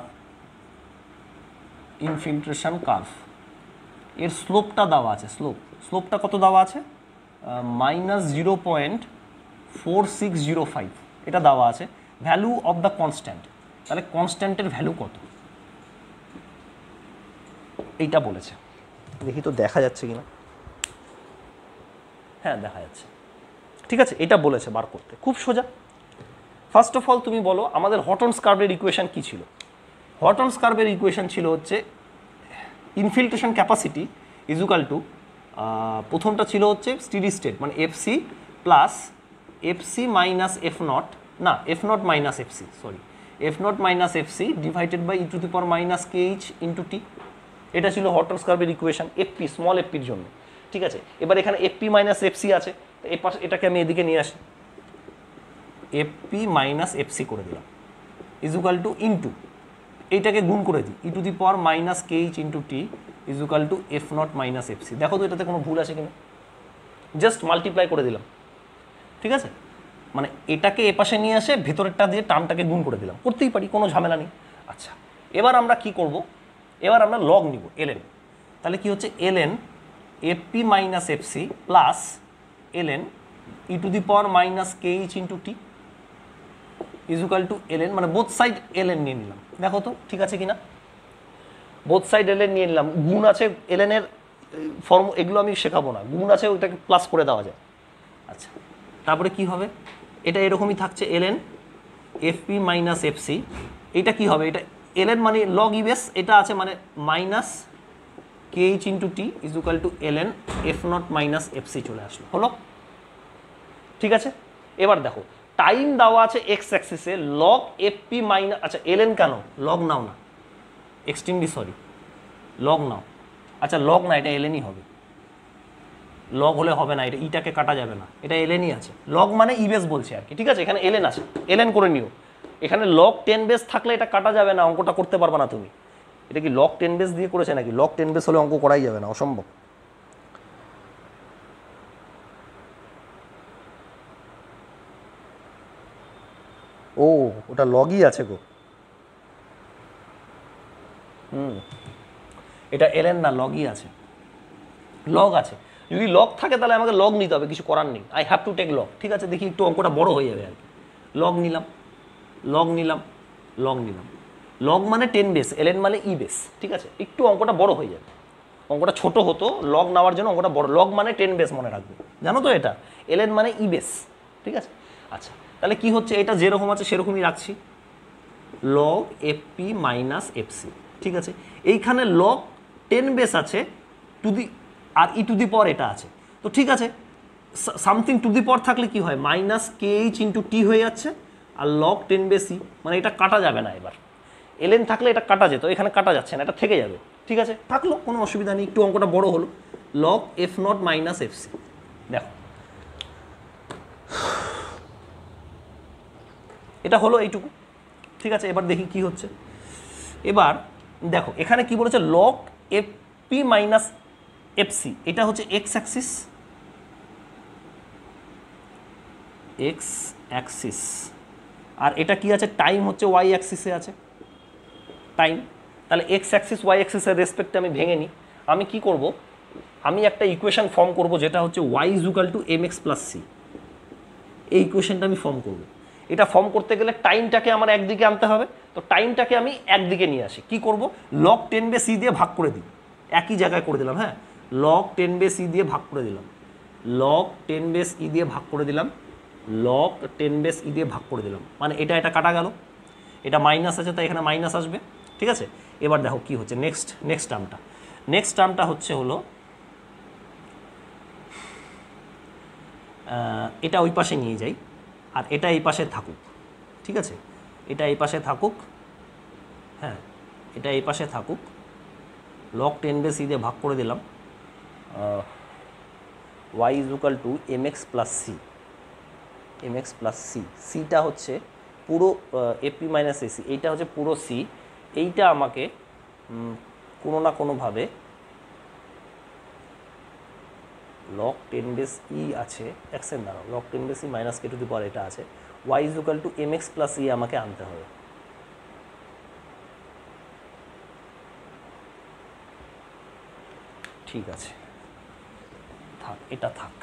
ইনফিল্ট্রেশন কার্ভ এর স্লোপটা দেওয়া আছে, স্লোপ স্লোপটা কত দেওয়া আছে, minus zero point four six zero five এটা দেওয়া আছে, ভ্যালু অফ দ্য কনস্ট্যান্ট, তাহলে কনস্ট্যান্টের ভ্যালু কত এইটা বলেছে। দেখি তো দেখা যাচ্ছে কিনা, হ্যাঁ দেখা যাচ্ছে, ঠিক আছে, এটা বলেছে বার করতে, খুব সোজা। ফার্স্ট অফ অল তুমি বলো আমাদের হটনস কার্ভের ইকুয়েশন কি ছিল। হটনস কার্ভের ইকুয়েশন ছিল হচ্ছে ইনফিল্ট্রেশন ক্যাপাসিটি ইজুকাল টু, প্রথমটা ছিল হচ্ছে স্টেডি স্টেট মানে F C plus F C minus F nought, না F nought minus F C, sorry F nought minus F C divided by e to the power minus K H into T, এটা ছিল হটনস কার্ভের equation FP, small এফপির জন্য, ঠিক আছে। এবার এখানে FP minus FC আছে, তো এ পাশে এটাকে আমি এদিকে নিয়ে আসি, এফপি মাইনাস এফসি করে দিলাম ইজুকাল টু ইন্টু এইটাকে গুণ করে দিই e to the power minus K H into T equal to F nought minus FC. দেখো তো এটাতে কোনো ভুল আছে কিনা, জাস্ট মাল্টিপ্লাই করে দিলাম, ঠিক আছে, মানে এটাকে এ পাশে নিয়ে আসে ভেতরেরটা দিয়ে টার্মটাকে গুণ করে দিলাম, করতেই পারি, কোনো ঝামেলা নেই। আচ্ছা এবার আমরা কি করব, এবার আমরা লগ নিব এলএন, তাহলে কি হচ্ছে LN FP minus FC plus LN e to the power minus K H into T equal to LN, মানে বোথ সাইড এলএন নিয়ে নিলাম, দেখো তো ঠিক আছে কিনা, বোথ সাইড এলএন নিয়ে নিলাম, গুণ আছে এলএনের ফর্ম, এগুলো আমি শেখাবো না, গুণ আছে ওইটাকে প্লাস করে দেওয়া যায়। আচ্ছা তারপরে কি হবে, এটা এরকমই থাকছে এলএন এফপি মাইনাস এফসি, এটা কি হবে, এটা এলএন মানে লগ ইবেস, এটা আছে মানে minus K H into T equal to LN F nought minus FC চলে আসলো, হলো ঠিক আছে। এবার দেখো টাইম দেওয়া আছে এক্স অ্যাক্সিসে, লগ এফপি মাইনাস, আচ্ছা এলএন কেন, লগ নাও না, এক্সট্রিমলি সরি, লগ নাও, আচ্ছা লগ না, এটা এলএনই হবে, লগ হলে হবে না, এটা ইটাকে কাটা যাবে না, এটা এলএনই আছে, লগ মানে ইবেস বলছে আর কি, ঠিক আছে, এখানে এলএন আছে, এলএন করে নিও, এখানে লগ টেন বেস থাকলে এটা কাটা যাবে না, অঙ্কটা করতে পারবে না তুমি। এটা কি লগ টেন বেস দিয়ে করেছে নাকি, লগ টেন বেস হলে অঙ্ক করাই যাবে না, অসম্ভব। ও ওটা লগই আছে গো, হুম এটা এলএন না, লগই আছে, লগ আছে, যদি লগ থাকে তাহলে আমাকে লগ নিতে হবে, কিছু করার নেই, I have to take log, ঠিক আছে। দেখি একটু অঙ্কটা বড় হয়ে যাবে আর কি, লগ নিলাম লগ নিলাম লগ নিলাম, লগ মানে টেন বেস, এলএন মানে ই বেস, ঠিক আছে, একটু অঙ্কটা বড় হয়ে যাবে, অঙ্কটা ছোট হতো, লগ নেওয়ার জন্য অঙ্কটা বড়, লগ মানে টেন বেস মনে রাখবে, জানো তো এটা, এলএন মানে ই বেস, ঠিক আছে। আচ্ছা তাহলে কি হচ্ছে, এটা যেরকম আছে সেরকমই রাখছি, লগ এফপি মাইনাস এফসি, ঠিক আছে, এইখানে লগ টেন বেস আছে টু দি, আর ই টু দি পাওয়ার এটা আছে, তো ঠিক আছে, সামথিং টু দি পাওয়ার থাকলে কি হয়, minus K H into T হয়ে যাচ্ছে, আর লগ টেন বেসি মানে এটা কাটা যাবে না, এবার এলএন থাকলে এটা কাটা যেত, এখানে কাটা যাচ্ছে না, এটা থেকে যাবে, ঠিক আছে, থাকলো কোনো অসুবিধা নেই, একটু অঙ্কটা বড় হলো, log F nought minus FC, দেখো এটা হলো এইটুকু, ঠিক আছে। এবার দেখি কি হচ্ছে, এবার দেখো এখানে কি বলেছে, log F P minus FC, এটা হচ্ছে এক্স অ্যাক্সিস, এক্স অ্যাক্সিস, আর এটা কি আছে, টাইম হচ্ছে ওয়াই অ্যাক্সিসে আছে, টাইম, তাহলে এক্স অ্যাক্সিস ওয়াই অ্যাক্সিসের রেসপেক্টে আমি ভেঙে নিই, আমি কি করব, আমি একটা ইকুয়েশন ফর্ম করব যেটা হচ্ছে Y equal to M X plus C, এই ইকুয়েশনটা আমি ফর্ম করব, এটা ফর্ম করতে গেলে টাইমটাকে আমার একদিকে আনতে হবে, তো টাইমটাকে আমি একদিকে নিয়ে আসি, কি করব, লগ টেন বে সি দিয়ে ভাগ করে দিই, একই জায়গায় করে দিলাম, হ্যাঁ লগ টেন বে সি দিয়ে ভাগ করে দিলাম, লগ টেন বেস ই দিয়ে ভাগ করে দিলাম, লগ টেন বেস ই দিয়ে ভাগ করে দিলাম, মানে এটা এটা কাটা গেল, এটা মাইনাস আছে তাই এখানে মাইনাস আসবে, ঠিক আছে। এবার দেখো কি হচ্ছে, নেক্সট নেক্সট টার্মটা নেক্সট টার্মটা হচ্ছে হলো এটা ওই পাশে নিয়ে যাই, আর এটা এই পাশে থাকুক, ঠিক আছে, এটা এই পাশে থাকুক, হ্যাঁ এটা এই পাশে থাকুক, লগ টেন বেস ই দিয়ে ভাগ করে দিলাম, Y is equal to M X plus C, M X plus C, সিটা হচ্ছে পুরো এপি মাইনাস এসি, এইটা হচ্ছে পুরো সি, এইটা আমাকে কোনো না কোনোভাবে লগ টেন বেস ই আছে এক্সের দাঁড়াও log ten base e minus K to the power এটা আছে Y is equal to M X plus e আমাকে আনতে হবে। ঠিক আছে থাক, এটা থাক,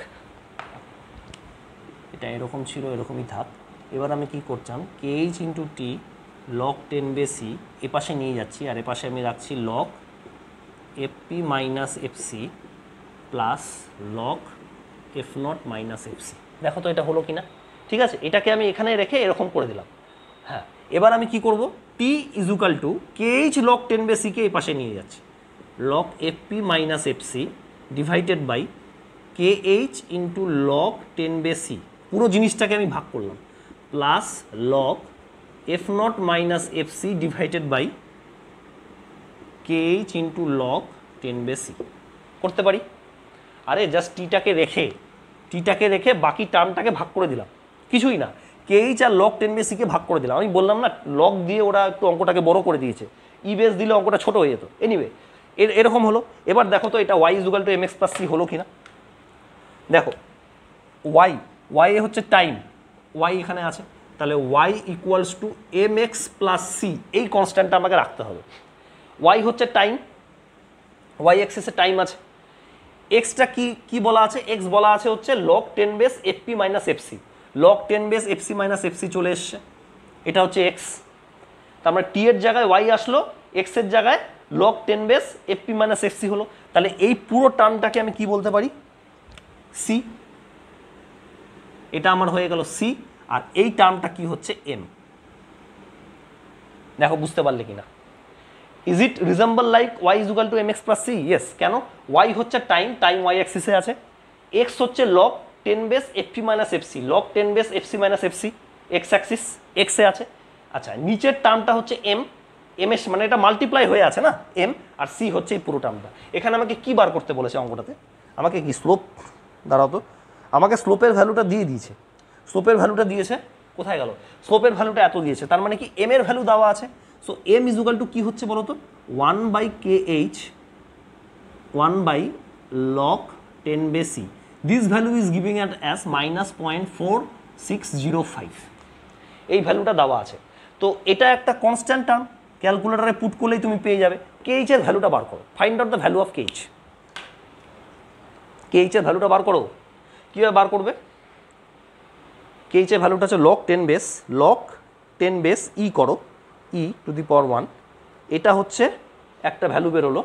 এটা এরকম ছিল এরকমই থাক। এবার আমি কি করতাম K H into T log ten base e এ পাশে নিয়ে যাচ্ছি আর এ পাশে আমি রাখছি log F P minus F C plus log F nought minus F C. দেখো তো এটা হলো কিনা, ঠিক আছে। এটাকে আমি এখানে রেখে এরকম করে দিলাম। হ্যাঁ, এবার আমি কি করব T equal to K H log ten বেসিকে এই পাশে নিয়ে যাচ্ছি log F P minus F C divided by K H into log ten base e, পুরো জিনিসটাকে আমি ভাগ করলাম, plus log F nought minus F C divided by K H into log ten base e করতে পারি। আরে জাস্ট টিটাকে রেখে টিটাকে রেখে বাকি টার্মটাকে ভাগ করে দিলাম, কিছুই না, কে এইচ আর লগ টেন বেসিকে ভাগ করে দিলাম। আমি বললাম না লগ দিয়ে ওরা একটু অঙ্কটাকে বড় করে দিয়েছে, ই বেস দিলে অঙ্কটা ছোট হয়ে যেত। এনিওয়ে এর এরকম হলো। এবার দেখো তো এটা Y equal to M X plus C হলো কিনা। দেখো ওয়াই ওয়াই হচ্ছে টাইম, ওয়াই এখানে আছে, তাহলে Y equals to M X plus C, এই কনস্ট্যান্টটা আমাকে রাখতে হবে। ওয়াই হচ্ছে টাইম, ওয়াই এক্সিসে টাইম আছে, এক্সটা কি কি বলা আছে, এক্স বলা আছে হচ্ছে log ten base F P minus F C, log ten base F C minus F C চলে এসছে, এটা হচ্ছে এক্স। তার মানে টি এর জায়গায় ওয়াই আসলো, এক্স এর জায়গায় log ten base F P minus F C হলো। তাহলে এই পুরো টার্মটাকে আমি কি বলতে পারি, সি। এটা আমার হয়ে গেল সি, আর এই টার্মটা কি হচ্ছে এম। দেখো বুঝতে পারলে কিনা। Is it resemble like Y is equal to M X plus C? Yes. কেন? ওয়াই হচ্ছে টাইম, টাইম ওয়াই অ্যাক্সিসে আছে, এক্স হচ্ছে log ten base F P minus F C, log ten base F C minus F C X axis এক্সে আছে। আচ্ছা, নিচের টার্মটা হচ্ছে এম, এম এস মানে এটা মাল্টিপ্লাই হয়ে আছে না এম, আর সি হচ্ছে এই পুরো টার্মটা। এখানে আমাকে কি বার করতে বলেছে অঙ্কটাতে, আমাকে কি স্লোপ, দাঁড়াও তো, আমাকে স্লোপের ভ্যালুটা দিয়ে দিয়েছে, স্লোপের ভ্যালুটা দিয়েছে, কোথায় গেল, স্লোপের ভ্যালুটা এত দিয়েছে, তার মানে কি এম এর ভ্যালু দেওয়া আছে। So M is equal to কী হচ্ছে বলো তো, one by K H one by log ten base e, this value is giving at as minus point four six zero five, এই ভ্যালুটা দেওয়া আছে। তো এটা একটা কনস্ট্যান্ট টার্ম, ক্যালকুলেটারে পুট করলেই তুমি পেয়ে যাবে। কে এইচ এর ভ্যালুটা বার করো, find out the value of K H, K H এর ভ্যালুটা বার করো। কীভাবে বার করবে, কে এইচ এর ভ্যালুটা হচ্ছে log ten base, log ten base e করো, e to the power one, এটা হচ্ছে একটা ভ্যালু বেরোলো,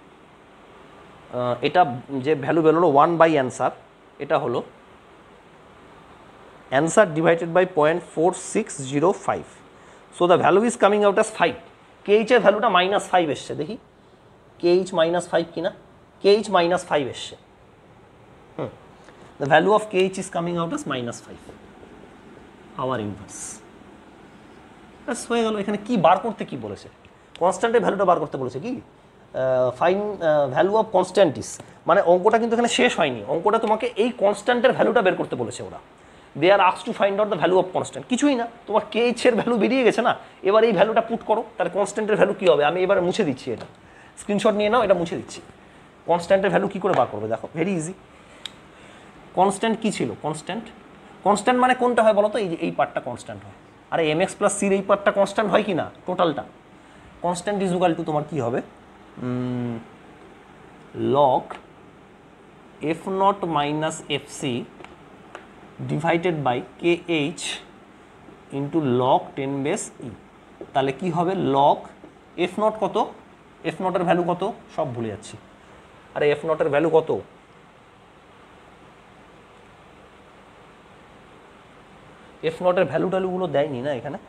এটা যে ভ্যালু বেরোলো ওয়ান বাই অ্যান্সার, এটা হলো answer divided by point four six zero five. So the value is coming out as five. K H এর ভ্যালুটা মাইনাস ফাইভ এসছে, দেখি কে এইচ মাইনাস ফাইভ কিনা, কে এইচ মাইনাস ফাইভ এসছে। Hmm, the value of K H is coming out as minus five, hour inverse. ব্যাস হয়ে গেল। এখানে কি বার করতে কি বলেছে, কনস্ট্যান্টের ভ্যালুটা বার করতে বলেছে, কি ফাইন ভ্যালু অফ কনস্ট্যান্টিস, মানে অঙ্কটা কিন্তু এখানে শেষ হয়নি, অঙ্কটা তোমাকে এই কনস্ট্যান্টের ভ্যালুটা বের করতে বলেছে ওরা। They are ask to find out the value of constant, কিছুই না, তোমার কে এইচ এর ভ্যালু বেরিয়ে গেছে না, এবার এই ভ্যালুটা পুট করো, তার কনস্ট্যান্টের ভ্যালু কী হবে। আমি এবার মুছে দিচ্ছি, এটা স্ক্রিনশট নিয়ে নাও, এটা মুছে দিচ্ছি। কনস্ট্যান্টের ভ্যালু কী করে বার করবে, দেখো ভেরি ইজি। কনস্ট্যান্ট কী ছিল, কনস্ট্যান্ট, কনস্ট্যান্ট মানে কোনটা হয় বলো তো, এই যে এই পার্টটা কনস্ট্যান্ট হয়। আরে এম এক্স প্লাস সির এই পার্টটা কনস্ট্যান্ট হয় কি না, টোটালটা। কনস্ট্যান্ট ইজ ইকুয়াল টু তোমার কী হবে, log F nought minus F C divided by K H into log ten base e. তাহলে কী হবে, লগ এফ নট কত, এফ নটের ভ্যালু কত, সব ভুলে যাচ্ছি। আরে এফ নটের ভ্যালু কত, এফ নটের ভ্যালু ট্যালুগুলো দেয়নি না এখানে।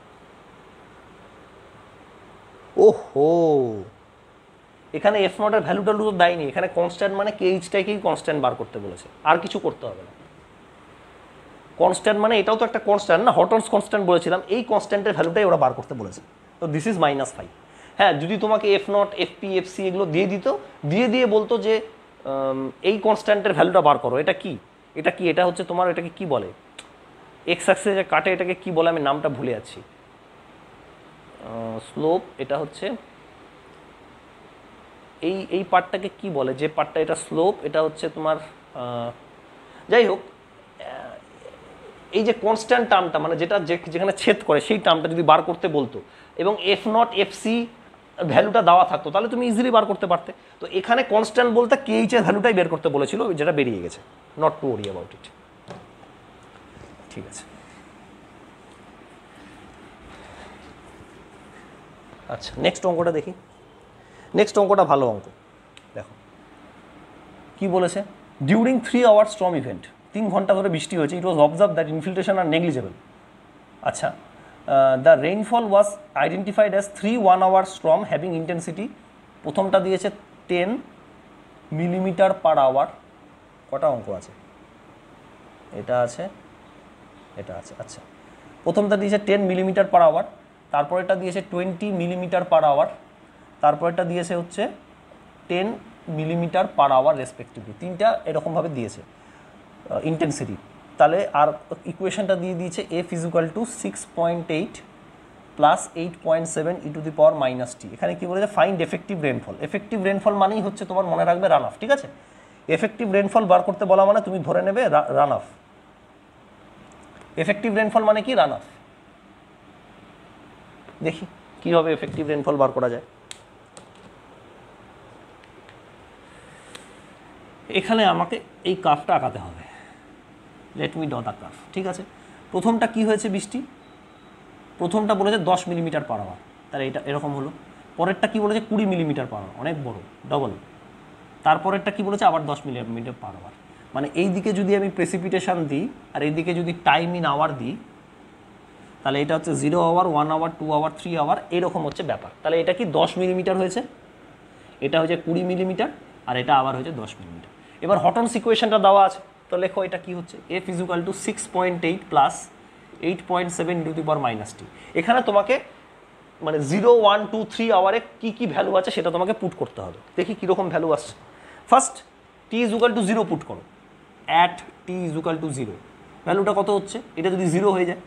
ওহো, এখানে এফ নটের ভ্যালু ট্যালু তো দেয়নি, এখানে কনস্ট্যান্ট মানে কে এইচটাকেই কনস্ট্যান্ট বার করতে বলেছে, আর কিছু করতে হবে না। কনস্ট্যান্ট মানে এটাও তো একটা কনস্ট্যান্ট না, হটনস কনস্ট্যান্ট বলেছিলাম, এই কনস্ট্যান্টের ভ্যালুটাই ওরা বার করতে বলেছে। তো দিস ইজ মাইনাস ফাইভ। হ্যাঁ, যদি তোমাকে F nought F P F C এগুলো দিয়ে দিত, দিয়ে দিয়ে বলতো যে এই কনস্ট্যান্টের ভ্যালুটা বার করো, এটা কি, এটা কি, এটা হচ্ছে তোমার, এটাকে কি বলে, এক্স অ্যাক্সিসে যে কাটে, এটাকে কি বলে, আমি নামটা ভুলে যাচ্ছি, স্লোপ, এটা হচ্ছে এই এই পার্টটাকে কি বলে, যে পার্টটা এটা স্লোপ, এটা হচ্ছে তোমার যাই হোক, এই যে কনস্ট্যান্ট টার্মটা মানে যেটা যেখানে ছেদ করে সেই টার্মটা যদি বার করতে বলতো এবং এফ নট এফ সি ভ্যালুটা দেওয়া থাকতো তাহলে তুমি ইজিলি বার করতে পারতে। তো এখানে কনস্ট্যান্ট বলতে কে এইচ এর ভ্যালুটাই বের করতে বলেছিল, যেটা বেরিয়ে গেছে, not to worry about it. ঠিক আছে, আচ্ছা নেক্সট অঙ্কটা দেখি। নেক্সট অঙ্কটা ভালো অঙ্ক, দেখো কি বলেছে। During three hour storm event, তিন ঘন্টা ধরে বৃষ্টি হয়েছে, it was observe that infiltration are negligible. আচ্ছা, the rainfall was identified as three one hour storm having intensity, প্রথমটা দিয়েছে টেন মিলিমিটার পার আওয়ার। কটা অঙ্ক আছে? এটা আছে, এটা আছে। আচ্ছা, প্রথমটা দিয়েছে টেন মিলিমিটার পার আওয়ার, তারপরেটা দিয়েছে টোয়েন্টি মিলিমিটার পার আওয়ার, তারপরেটা দিয়েছে হচ্ছে ten millimetre per hour respectively, তিনটা এরকমভাবে দিয়েছে ইন্টেন্সিটি। তাহলে আর ইকুয়েশনটা দিয়ে দিয়েছে F is equal to six point eight plus eight point seven e to the power minus T. এখানে কী বলেছে? Find effective rainfall. Effective rainfall মানেই হচ্ছে তোমার মনে রাখবে রান অফ। ঠিক আছে, এফেক্টিভ রেনফল বার করতে বলা মানে তুমি ধরে নেবে রান অফ। এফেক্টিভ রেনফল মানে কি? Run off. দেখি কীভাবে এফেক্টিভ রেনফল বার করা যায়। এখানে আমাকে এই কার্ভটা আঁকাতে হবে। Let me draw the curve. ঠিক আছে, প্রথমটা কি হয়েছে? বৃষ্টি। প্রথমটা বলেছে দশ মিলিমিটার পার আওয়ার, তাহলে এটা এরকম হলো। পরেরটা কি বলেছে? কুড়ি মিলিমিটার পার আওয়ার, অনেক বড়, ডবল। তারপরেরটা কি বলেছে? আবার দশ মিলিমিটার পার আওয়ার। মানে এই দিকে যদি আমি প্রেসিপিটেশন দিই আর এইদিকে যদি টাইম ইন আওয়ার দিই, তাহলে এটা হচ্ছে zero hour, one hour, two hour, three hour, এরকম হচ্ছে ব্যাপার। তাহলে এটা কি দশ মিলিমিটার হয়েছে, এটা হচ্ছে কুড়ি মিলিমিটার, আর এটা আবার হয়েছে দশ মিলিমিটার। এবার হটন সিকুয়েশনটা দেওয়া আছে, তো লেখো এটা কি হচ্ছে? F is equal to six point eight plus eight point seven to the power minus T. এখানে তোমাকে মানে জিরো ওয়ান টু থ্রি আওয়ারে কী কী ভ্যালু আছে সেটা তোমাকে পুট করতে হবে। দেখি কীরকম ভ্যালু আসছে। First T is equal to zero put করো, at T is equal to zero. ভ্যালুটা কত হচ্ছে? এটা যদি জিরো হয়ে যায়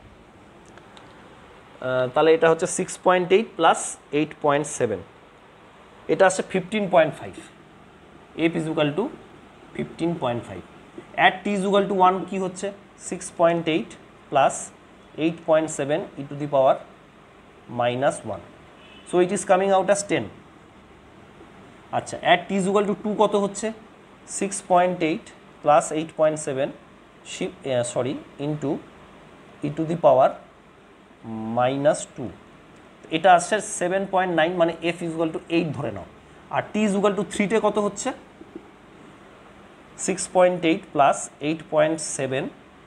তাহলে এটা হচ্ছে six point eight plus eight point seven, এটা আসছে fifteen point five. F is equal to fifteen point five. At T is equal to one কী হচ্ছে? Six point eight plus eight point seven e to the power minus one, so it is coming out as ten. আচ্ছা, at T is equal to two কত হচ্ছে? Six point eight plus eight point seven শিপ sorry into e to the power minus two, এটা আসছে seven point nine, মানে f is equal to eight ধরে নাও। আর টি ইজ ইকুয়াল টু থ্রিতে কত হচ্ছে? Six point eight plus eight point seven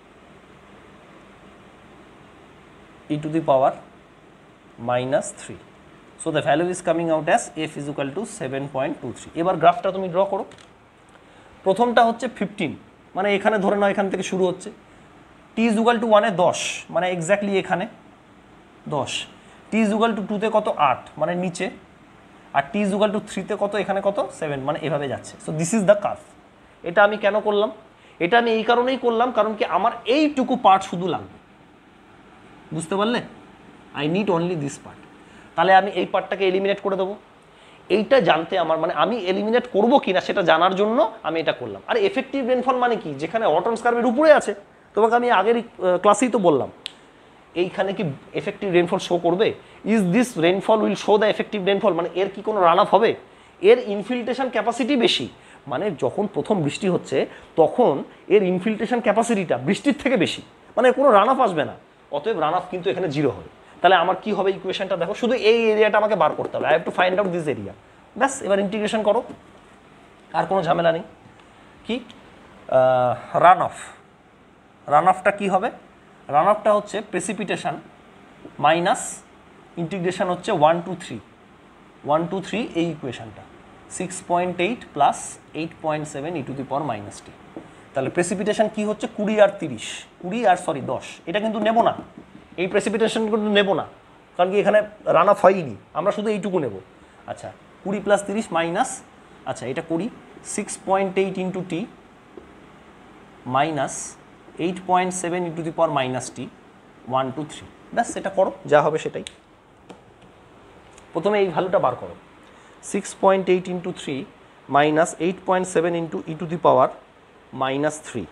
e to the power minus three, so the value is coming out as f is equal to seven point two three. এবার গ্রাফটা তুমি draw করো। প্রথমটা হচ্ছে fifteen, মানে এখানে ধরে নাও এখান থেকে শুরু হচ্ছে। টি ইজ ইকুয়াল টু ওয়ানে দশ, মানে এক্স্যাক্টলি এখানে দশ। টি ইজ ইকুয়াল টু টুতে কত? আট, মানে নিচে। আর টি ইজ ইকুয়াল টু থ্রিতে কত? এখানে কত? সেভেন, মানে এভাবে যাচ্ছে। So this is the curve. এটা আমি কেন করলাম? এটা আমি এই কারণেই করলাম কারণ কি আমার এইটুকু পার্ট শুধু লাগবে, বুঝতে পারলে? I need only this part. তাহলে আমি এই পার্টটাকে এলিমিনেট করে দেবো। এইটা জানতে আমার মানে আমি এলিমিনেট করবো কি না সেটা জানার জন্য আমি এটা করলাম। আর এফেক্টিভ রেনফল মানে কি? যেখানে অটন্স কার্ভের উপরে আছে, তোমাকে আমি আগের ক্লাসেই তো বললাম, এইখানে কি এফেক্টিভ রেনফল শো করবে? Is this rainfall will show the effective rainfall, মানে এর কি কোনো রান আপ হবে? এর ইনফিল্ট্রেশন ক্যাপাসিটি বেশি, মানে যখন প্রথম বৃষ্টি হচ্ছে তখন এর ইনফিল্ট্রেশন ক্যাপাসিটিটা বৃষ্টির থেকে বেশি, মানে কোনো রান আপ আসবে না। অতএব রান আপ কিন্তু এখানে জিরো হবে। তাহলে আমার কি হবে? ইকুয়েশনটা দেখো, শুধু এই এরিয়াটা আমাকে বার করতে হবে। I have to find out this area. ব্যাস, এবার ইন্টিগ্রেশন করো, আর কোনো ঝামেলা নেই। কি রান অফ? রান অফটা কী হবে? রান অফটা হচ্ছে প্রেসিপিটেশন মাইনাস ইন্টিগ্রেশন হচ্ছে one two three, one two three এই ইকুয়েশনটা, six point eight plus eight point seven e to the power minus t. তাহলে প্রেসিপিটেশন কী হচ্ছে? কুড়ি আর তিরিশ, কুড়ি আর সরি দশ। এটা কিন্তু নেব না, এই প্রেসিপিটেশন কিন্তু নেব না, কারণ কি এখানে রান অফ হয়নি, আমরা শুধু এইটুকু নেব। আচ্ছা, কুড়ি প্লাস তিরিশ মাইনাস, আচ্ছা এটা কুড়ি, six point eight into t minus eight point seven into the power minus t, one two three. ব্যাস, এটা করো, যা হবে সেটাই। প্রথমে এই ভ্যালুটা বার করো, six point eight into three minus eight point seven into e to the power minus three,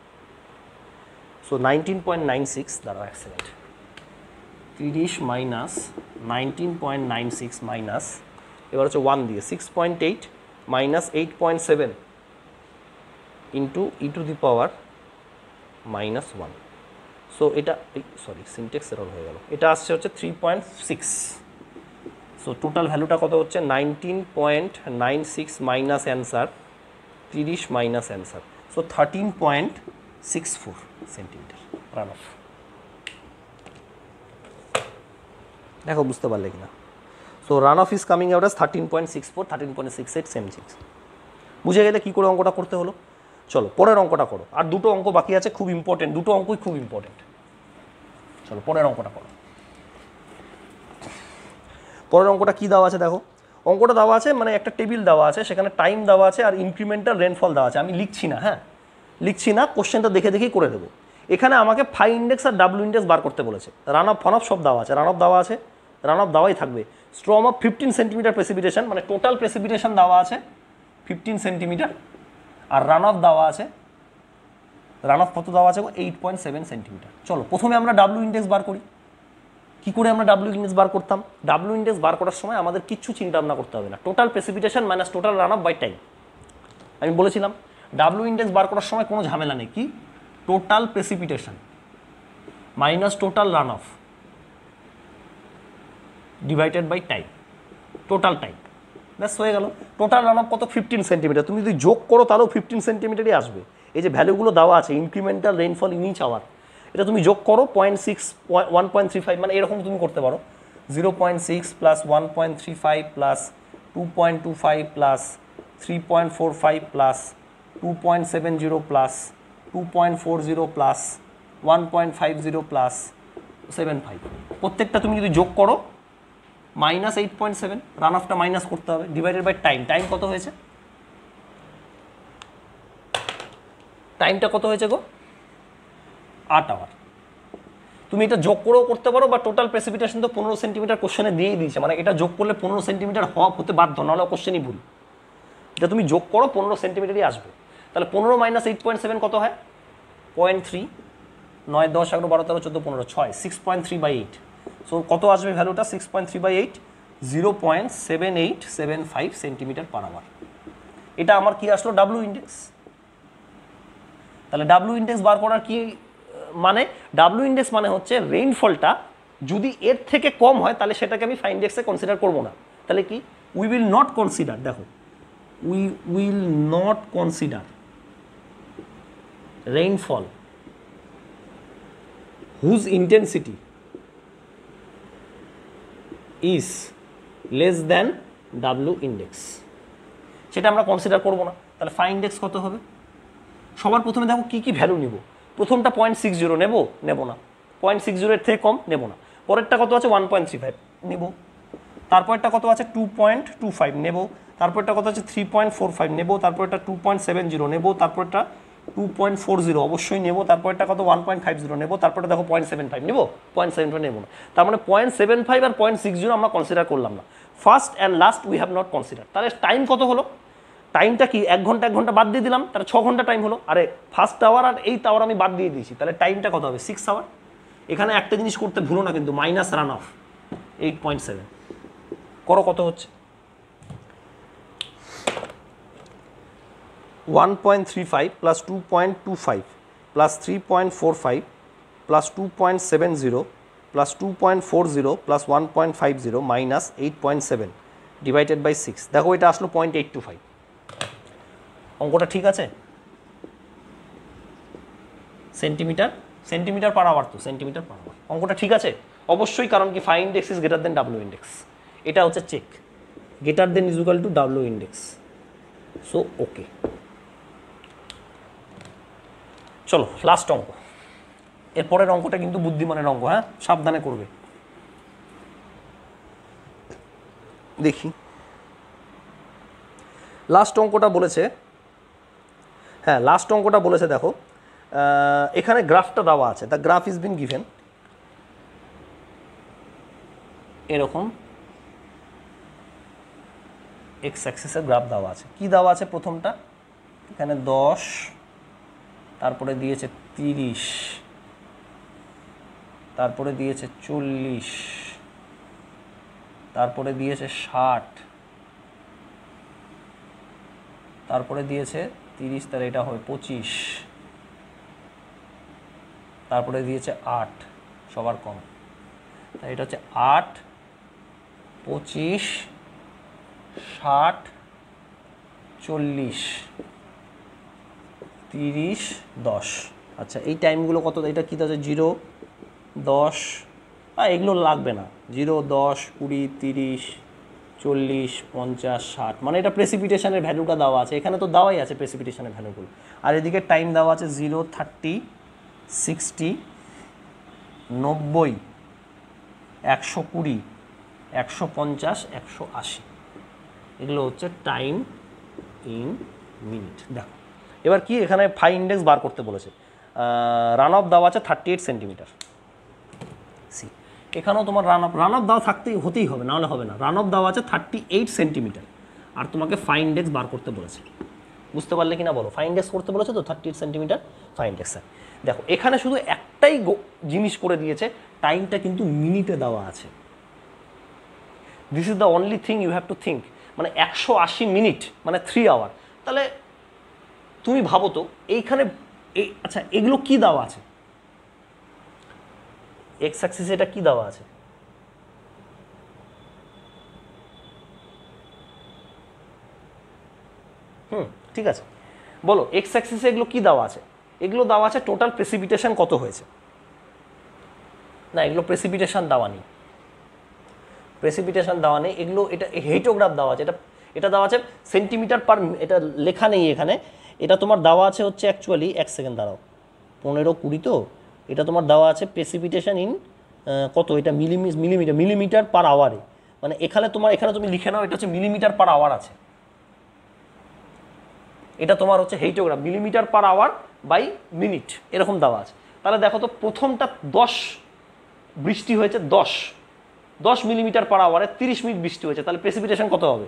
so nineteen point nine six, দাঁড়াও এক সেকেন্ড, তিরিশ minus nineteen point nine six minus, এবার হচ্ছে ওয়ান দিয়ে six point eight minus eight point seven into e to the power minus one. So এটা sorry syntax error হয়ে গেল, এটা আসছে হচ্ছে three point six. So total ভ্যালুটা কত হচ্ছে nineteen point nine six minus answer তিরিশ minus answer, so thirteen point six four centimetre run of. দেখো বুঝতে পারলে কিনা? So run off is coming out as thirteen point six four, thirteen point six eight same six. বুঝে গেলে কী করে অঙ্কটা করতে হলো? চলো পরের অঙ্কটা করো, আর দুটো অঙ্ক বাকি আছে, খুব ইম্পর্টেন্ট, দুটো অঙ্কই খুব ইম্পর্টেন্ট। চলো পরের অঙ্কটা করো। পরের অঙ্কটা কী দেওয়া আছে দেখো, অঙ্কটা দেওয়া আছে মানে একটা টেবিল দেওয়া আছে, সেখানে টাইম দেওয়া আছে আর ইনক্রিমেন্টাল রেনফল দেওয়া আছে। আমি লিখছি না, হ্যাঁ লিখছি না, কোশ্চেনটা দেখে দেখেই করে দেবো। এখানে আমাকে ফাই ইন্ডেক্স আর ডাব্লু ইন্ডেক্স বার করতে বলেছে। রান অফ ফান অফ সব দেওয়া আছে, রান অফ দেওয়া আছে, রান অফ দেওয়াই থাকবে। Storm of fifteen centimetre precipitation, মানে টোটাল প্রেসিপিটেশন দেওয়া আছে ফিফটিন সেন্টিমিটার, আর রান অফ দেওয়া আছে, রান অফ কত দেওয়া আছে এইট পয়েন্ট সেভেন সেন্টিমিটার। চলো প্রথমে আমরা ডাব্লু ইন্ডেক্স বার করি। কী করে আমরা ডাব্লু ইন্ডেক্স বার করতাম? ডাব্লু ইন্ডেক্স বার করার সময় আমাদের কিচ্ছু চিন্তা ভাবনা করতে হবে না, total precipitation minus total run off by time. আমি বলেছিলাম ডাব্লু ইন্ডেক্স বার করার সময় কোনো ঝামেলা নেই, কি total precipitation minus total run off divided by time, total time, ব্যাস হয়ে গেল। টোটাল রান অফ কত ফিফটিন সেন্টিমিটার, তুমি যদি যোগ করো তাহলেও ফিফটিন সেন্টিমিটারই আসবে। এই যে ভ্যালুগুলো দেওয়া আছে incremental rainfall in each hour, এটা তুমি যোগ করো point six one point three five, মানে এরকম তুমি করতে পারো zero point six plus one point three five plus two point two five plus three point four five plus two point seven zero plus two point four zero plus one point five zero plus seven five, প্রত্যেকটা তুমি যদি যোগ করো minus eight point seven, run অফটা মাইনাস করতে হবে, divided by time. Time কত হয়েছে? টাইমটা কত হয়েছে গো? আট আওয়ার। তুমি এটা যোগ করেও করতে পারো, বা টোটাল প্রেসিপিটেশন তো পনেরো সেন্টিমিটার কোশ্চেনে দিয়েই দিয়েছে, মানে এটা যোগ করলে পনেরো সেন্টিমিটার হওয়া হতে বাধ্য, নাহলে কোশ্চেনই ভুল। এটা তুমি যোগ করো পনেরো সেন্টিমিটারই আসবে। তাহলে পনেরো মাইনাস এইট পয়েন্ট সেভেন কত হয়? পয়েন্ট থ্রি, নয় দশ এগারো বারো তেরো চোদ্দো পনেরো ছয়, six point three by eight. So কত আসবে ভ্যালুটা? Six point three by eight, zero point seven eight seven five centimetre per hour. এটা আমার কি আসলো? W index. তাহলে ডাব্লু ইন্ডেক্স বার করার কি মানে? ডাব্লু ইন্ডেক্স মানে হচ্ছে রেইনফলটা যদি এর থেকে কম হয় তাহলে সেটাকে আমি ফাই ইন্ডেক্সে কনসিডার করবো না। তাহলে কি? উই উইল নট কনসিডার, দেখো we will not consider rainfall whose intensity is less than W index, সেটা আমরা কনসিডার করবো না। তাহলে ফাই ইন্ডেক্স কত হবে? সবার প্রথমে দেখো কী কী ভ্যালু নিব। প্রথমটা পয়েন্ট সিক্স জিরো নেবো, নেবো না। পয়েন্ট সিক্স জিরো এর থেকে কম নেবো না। পরেরটা কত আছে? ওয়ান পয়েন্ট থ্রি ফাইভ নেব। তারপরটা কত আছে? টু পয়েন্ট টু ফাইভ নেব। তারপরটা কত আছে? থ্রি পয়েন্ট ফোর ফাইভ নেব। তারপরটা টু পয়েন্ট সেভেন জিরো নেব। তারপরটা টু পয়েন্ট ফোর জিরো অবশ্যই নেব। তারপরটা কত? ওয়ান পয়েন্ট ফাইভ জিরো নেব। তারপরটা দেখো পয়েন্ট সেভেন ফাইভ নেব, পয়েন্ট সেভেন ফাইভ নেবো না। তার মানে পয়েন্ট সেভেন ফাইভ আর পয়েন্ট সিক্স জিরো আমরা কনসিডার করলাম না। First and last we have not consider. তাহলে টাইম কত হলো? টাইমটা কি এক ঘন্টা এক ঘন্টা বাদ দিয়ে দিলাম, তাহলে ছ ঘন্টা টাইম হলো। আরে ফার্স্ট আওয়ার আর এইট আওয়ার আমি বাদ দিয়ে দিয়েছি, তাহলে টাইমটা কত হবে? Six hour. এখানে একটা জিনিস করতে ভুলো না কিন্তু, minus run off eight point seven করো। কত হচ্ছে? One point three five plus two point two five plus three point four five plus two point seven zero plus two point four zero plus one point five zero minus eight point seven divided by six. দেখো এটা আসলো point eight two five. অঙ্কটা ঠিক আছে? Centimetre centimetre per hour, তো centimetre per hour. অঙ্কটা ঠিক আছে অবশ্যই, কারণ কি phi index is greater than W index. এটা হচ্ছে check, greater than is equal to W index. So okay, চলো লাস্ট অঙ্ক। এরপরের অঙ্কটা কিন্তু বুদ্ধিমানের অঙ্ক, হ্যাঁ সাবধানে করবে। দেখি লাস্ট অঙ্কটা বলেছে, হ্যাঁ লাস্ট অঙ্কটা বলেছে দেখো এখানে গ্রাফটা দেওয়া আছে। The graph is been given, এরকম এক্স অ্যাক্সিসের গ্রাফ দেওয়া আছে। কি দেওয়া আছে? প্রথমটা এখানে দশ তারপরে দিয়েছে তিরিশ, তারপরে দিয়েছে চল্লিশ, তারপরে দিয়েছে ষাট, তারপরে দিয়েছে তিরিশ, তার এটা হবে পঁচিশ, তারপরে দিয়েছে আট, সবার কম, তাই এটা হচ্ছে আট, পঁচিশ, ষাট, চল্লিশ, তিরিশ, দশ। আচ্ছা এই টাইমগুলো কত? এটা কী আছে? জিরো, দশ, হ্যাঁ এগুলো লাগবে না। জিরো, দশ, কুড়ি, তিরিশ, চল্লিশ, পঞ্চাশ, ষাট, মানে এটা প্রেসিপিটেশনের ভ্যালুটা দেওয়া আছে, এখানে তো দেওয়াই আছে প্রেসিপিটেশনের ভ্যালুগুলো। আর এদিকে টাইম দেওয়া আছে জিরো, থার্টি, সিক্সটি, নব্বই, একশো কুড়ি, একশো পঞ্চাশ, একশো আশি, এগুলো হচ্ছে টাইম ইন মিনিট। দেখো এবার কি এখানে ফাই ইন্ডেক্স বার করতে বলেছে। রান অফ দেওয়া আছে থার্টি এইট সেন্টিমিটার। সি এখানেও তোমার রান অফ রান অফ দেওয়া থাকতেই হতেই হবে, নাহলে হবে না। রান অফ দেওয়া আছে থার্টি এইট সেন্টিমিটার, আর তোমাকে ফাই ইন্ডেক্স বার করতে বলেছে। বুঝতে পারলে কি না বলো? ফাই ইন্ডেক্স করতে বলেছে তো, thirty eight centimetre phi index. দেখো এখানে শুধু একটাই জিনিস করে দিয়েছে, টাইমটা কিন্তু মিনিটে দেওয়া আছে। This is the only thing you have to think. মানে একশো আশি মিনিট মানে থ্রি আওয়ার। তাহলে তুমি ভাবো তো এইখানে এই আচ্ছা এগুলো কি দেওয়া আছে? এক্স অ্যাক্সিসে এটা কি দেওয়া আছে? হুম ঠিক আছে, বলো এক্স অ্যাক্সিসে এগুলো কি দেওয়া আছে? এগুলো দেওয়া আছে টোটাল প্রেসিপিটেশন কত হয়েছে। না এগুলো প্রেসিপিটেশন দেওয়া নেই, প্রেসিপিটেশন দেওয়া নেই এগুলো। এটা হেইটোগ্রাফ দেওয়া আছে, এটা এটা দেওয়া আছে সেন্টিমিটার পার, এটা লেখা নেই এখানে। এটা তোমার দেওয়া আছে হচ্ছে অ্যাকচুয়ালি, এক সেকেন্ড দাঁড়াও, পনেরো কুড়ি তো, এটা তোমার দেওয়া আছে প্রেসিপিটেশন ইন কত, এটা মিলিমি মিলিমিটার মিলিমিটার পার আওয়ারে। মানে এখানে তোমার এখানে তুমি লিখে নাও, এটা হচ্ছে মিলিমিটার পার আওয়ার আছে। এটা তোমার হচ্ছে hyetograph, millimetre per hour by minute এরকম দেওয়া আছে। তাহলে দেখো তো প্রথমটা দশ বৃষ্টি হয়েছে, দশ দশ মিলিমিটার পার আওয়ারে তিরিশ মিনিট বৃষ্টি হয়েছে, তাহলে প্রেসিপিটেশন কত হবে?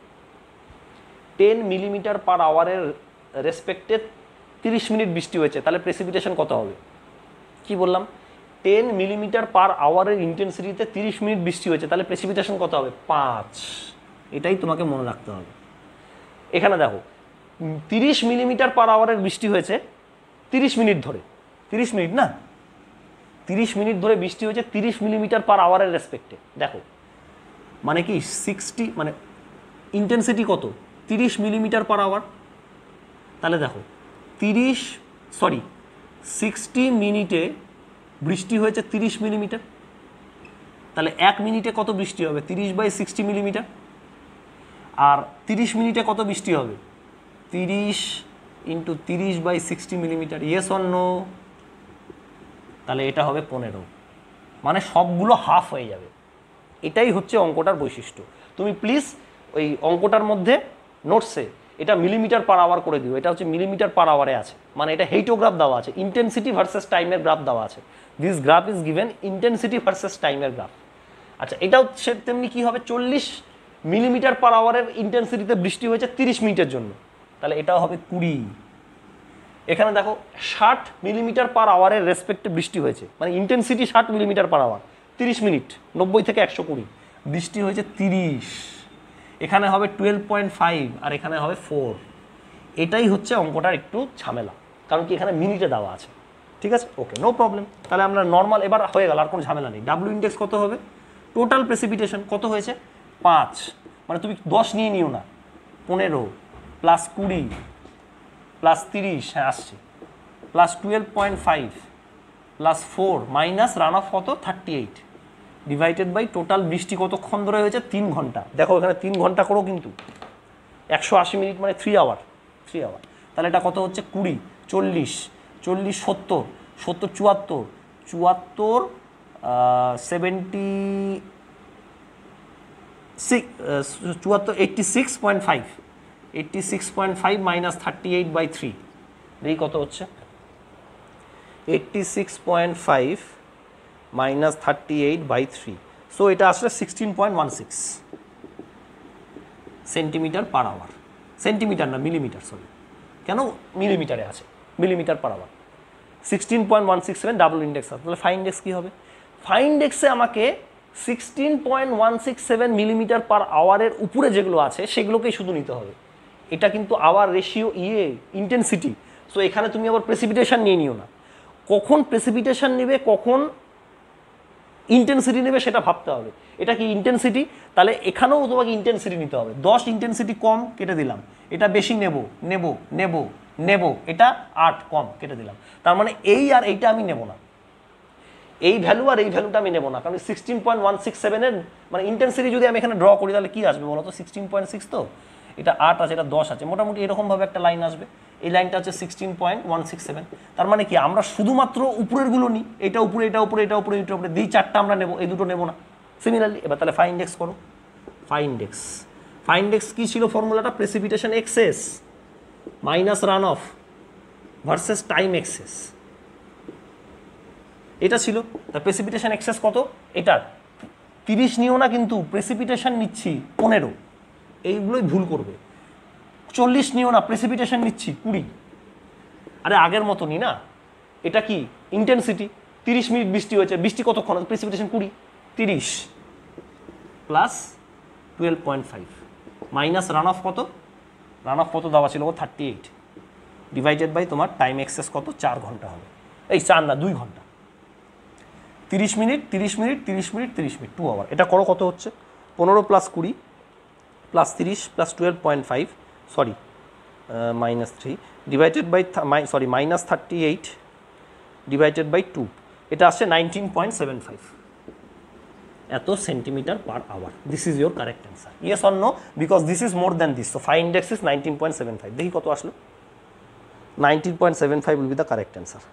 টেন মিলিমিটার পার আওয়ারের রেসপেক্টে তিরিশ মিনিট বৃষ্টি হয়েছে, তাহলে প্রেসিপিটেশন কত হবে? কি বললাম? টেন মিলিমিটার পার আওয়ারের ইন্টেন্সিটিতে তিরিশ মিনিট বৃষ্টি হয়েছে, তাহলে প্রেসিপিটেশন কত হবে? পাঁচ। এটাই তোমাকে মনে রাখতে হবে। এখানে দেখো তিরিশ মিলিমিটার পার আওয়ারের বৃষ্টি হয়েছে তিরিশ মিনিট ধরে, তিরিশ মিনিট না তিরিশ মিনিট ধরে বৃষ্টি হয়েছে তিরিশ মিলিমিটার পার আওয়ারের রেসপেক্টে। দেখো মানে কি সিক্সটি, মানে ইন্টেন্সিটি কত? তিরিশ মিলিমিটার পার আওয়ার। তাহলে দেখো তিরিশ সরি সিক্সটি মিনিটে বৃষ্টি হয়েছে তিরিশ মিলিমিটার, তাহলে এক মিনিটে কত বৃষ্টি হবে? তিরিশ বাই সিক্সটি মিলিমিটার। আর তিরিশ মিনিটে কত বৃষ্টি হবে? তিরিশ ইন্টু তিরিশ by sixty millimetre. Yes or no? তাহলে এটা হবে পনেরো, মানে সবগুলো হাফ হয়ে যাবে। এটাই হচ্ছে অঙ্কটার বৈশিষ্ট্য। তুমি প্লিজ ওই অঙ্কটার মধ্যে নোটসে এটা মিলিমিটার পার আওয়ার করে দিও, এটা হচ্ছে মিলিমিটার পার আওয়ারে আছে, মানে এটা হেইটোগ্রাফ দেওয়া আছে, ইন্টেন্সিটি ভার্সেস টাইমের গ্রাফ দেওয়া আছে। This graph is given intensity versus টাইমের গ্রাফ। আচ্ছা এটাও সে তেমনি কী হবে? চল্লিশ মিলিমিটার পার আওয়ারের ইন্টেন্সিটিতে বৃষ্টি হয়েছে তিরিশ মিনিটের জন্য, তাহলে এটাও হবে কুড়ি। এখানে দেখো ষাট মিলিমিটার পার আওয়ারের রেসপেক্টে বৃষ্টি হয়েছে, মানে ইন্টেন্সিটি ষাট মিলিমিটার পার আওয়ার, তিরিশ মিনিট, নব্বই থেকে একশো কুড়ি, বৃষ্টি হয়েছে তিরিশ। এখানে হবে টুয়েলভ পয়েন্ট ফাইভ আর এখানে হবে ফোর। এটাই হচ্ছে অঙ্কটার একটু ঝামেলা, কারণ কি এখানে মিনিটে দেওয়া আছে। ঠিক আছে, ওকে, নো প্রবলেম। তাহলে আমরা নর্মাল এবার হয়ে গেল, আর কোনো ঝামেলা নেই। ডাব্লিউ ইন্ডেক্স কত হবে? টোটাল প্রেসিপিটেশন কত হয়েছে? পাঁচ, মানে তুমি দশ নিয়ে নিও না, পনেরো প্লাস কুড়ি প্লাস তিরিশ, হ্যাঁ আসছে, plus twelve point five plus four minus run off কত? Thirty eight divided by total বৃষ্টি কতক্ষণ ধরে হয়েছে? তিন ঘন্টা। দেখো এখানে তিন ঘন্টা করেও কিন্তু একশো আশি মিনিট মানে থ্রি আওয়ার থ্রি আওয়ার তাহলে এটা কত হচ্ছে? কুড়ি, চল্লিশ, চল্লিশ সত্তর, সত্তর চুয়াত্তর, চুয়াত্তর সেভেন্টি সিক্স, চুয়াত্তর eighty six point five eighty six point five minus thirty eight by three, দেখি কত হচ্ছে? Eighty six point five minus thirty eight by three, so এটা আসলে sixteen point one six centimetre per hour. Centimetre না, millimetre, sorry, কেন মিলিমিটারে আছে। Millimetre per hour, sixteen point one six seven double index আছে। তাহলে ফাই ইন্ডেক্স কী হবে? ফাই ইন্ডেক্সে আমাকে sixteen point one six seven millimetre per আওয়ারের উপরে যেগুলো আছে সেগুলোকেই শুধু নিতে হবে। এটা কিন্তু আওয়ার রেশিও ইয়ে ইন্টেন্সিটি, সো এখানে তুমি আবার প্রেসিপিটেশন নিয়ে নিও না। কখন প্রেসিপিটেশন নেবে কখন ইন্টেন্সিটি নেবে সেটা ভাবতে হবে। এটা কি ইন্টেন্সিটি, তাহলে এখানেও তোমাকে ইন্টেন্সিটি নিতে হবে। দশ ইন্টেন্সিটি কম, কেটে দিলাম। এটা বেশি নেব নেব নেব নেব, এটা আট কম, কেটে দিলাম। তার মানে এই আর এইটা আমি নেব না, এই ভ্যালু আর এই ভ্যালুটা আমি নেব না, কারণ সিক্সটিন পয়েন্ট ওয়ান সিক্স সেভেনের মানে ইন্টেন্সিটি যদি আমি এখানে ড্র করি তাহলে কি আসবে বলো তো? সিক্সটিন পয়েন্ট সিক্স, তো এটা আট আছে, এটা দশ আছে, মোটামুটি এরকমভাবে একটা লাইন আসবে। এই লাইনটা হচ্ছে sixteen point one six seven. তার মানে কি আমরা শুধুমাত্র উপরেরগুলো নিই, এটা উপরে এটা উপরে এটা উপরে এটা উপরে দিই, চারটা আমরা নেব, এই দুটো নেব না। সিমিলারলি এবার তাহলে ফাই ইন্ডেক্স করো। ফাই ইন্ডেক্স ফাই ইন্ডেক্স কী ছিল ফর্মুলাটা? Precipitation excess minus run off versus time excess, এটা ছিল। তার প্রেসিপিটেশন এক্সেস কত? এটা তিরিশ নিও না, কিন্তু প্রেসিপিটেশন নিচ্ছি পনেরো, এইগুলোই ভুল করবে। চল্লিশ নিও না, প্রেসিপিটেশন নিচ্ছি কুড়ি। আরে আগের মতনই না, এটা কি ইন্টেন্সিটি, তিরিশ মিনিট বৃষ্টি হয়েছে, বৃষ্টি কতক্ষণ, প্রেসিপিটেশন কুড়ি, তিরিশ plus twelve point five minus run off কত? রান অফ কত দেওয়া ছিল? থার্টি এইট ডিভাইডেড বাই তোমার টাইম এক্সেস কত? চার ঘন্টা হবে, এই চার না দুই ঘন্টা, তিরিশ মিনিট তিরিশ মিনিট তিরিশ মিনিট তিরিশ মিনিট টু আওয়ার। এটা করো, কত হচ্ছে? পনেরো প্লাস কুড়ি প্লাস তিরিশ plus twelve point five sorry minus three divided by sorry minus thirty eight divided by two, এটা আসছে নাইনটিন পয়েন্ট সেভেন ফাইভ এত centimetre per hour. This is your correct answer. Yes or no? Because this is more than this, so phi index is nineteen point seven five. দেখি কত আসলো। Nineteen point seven five will be the correct answer.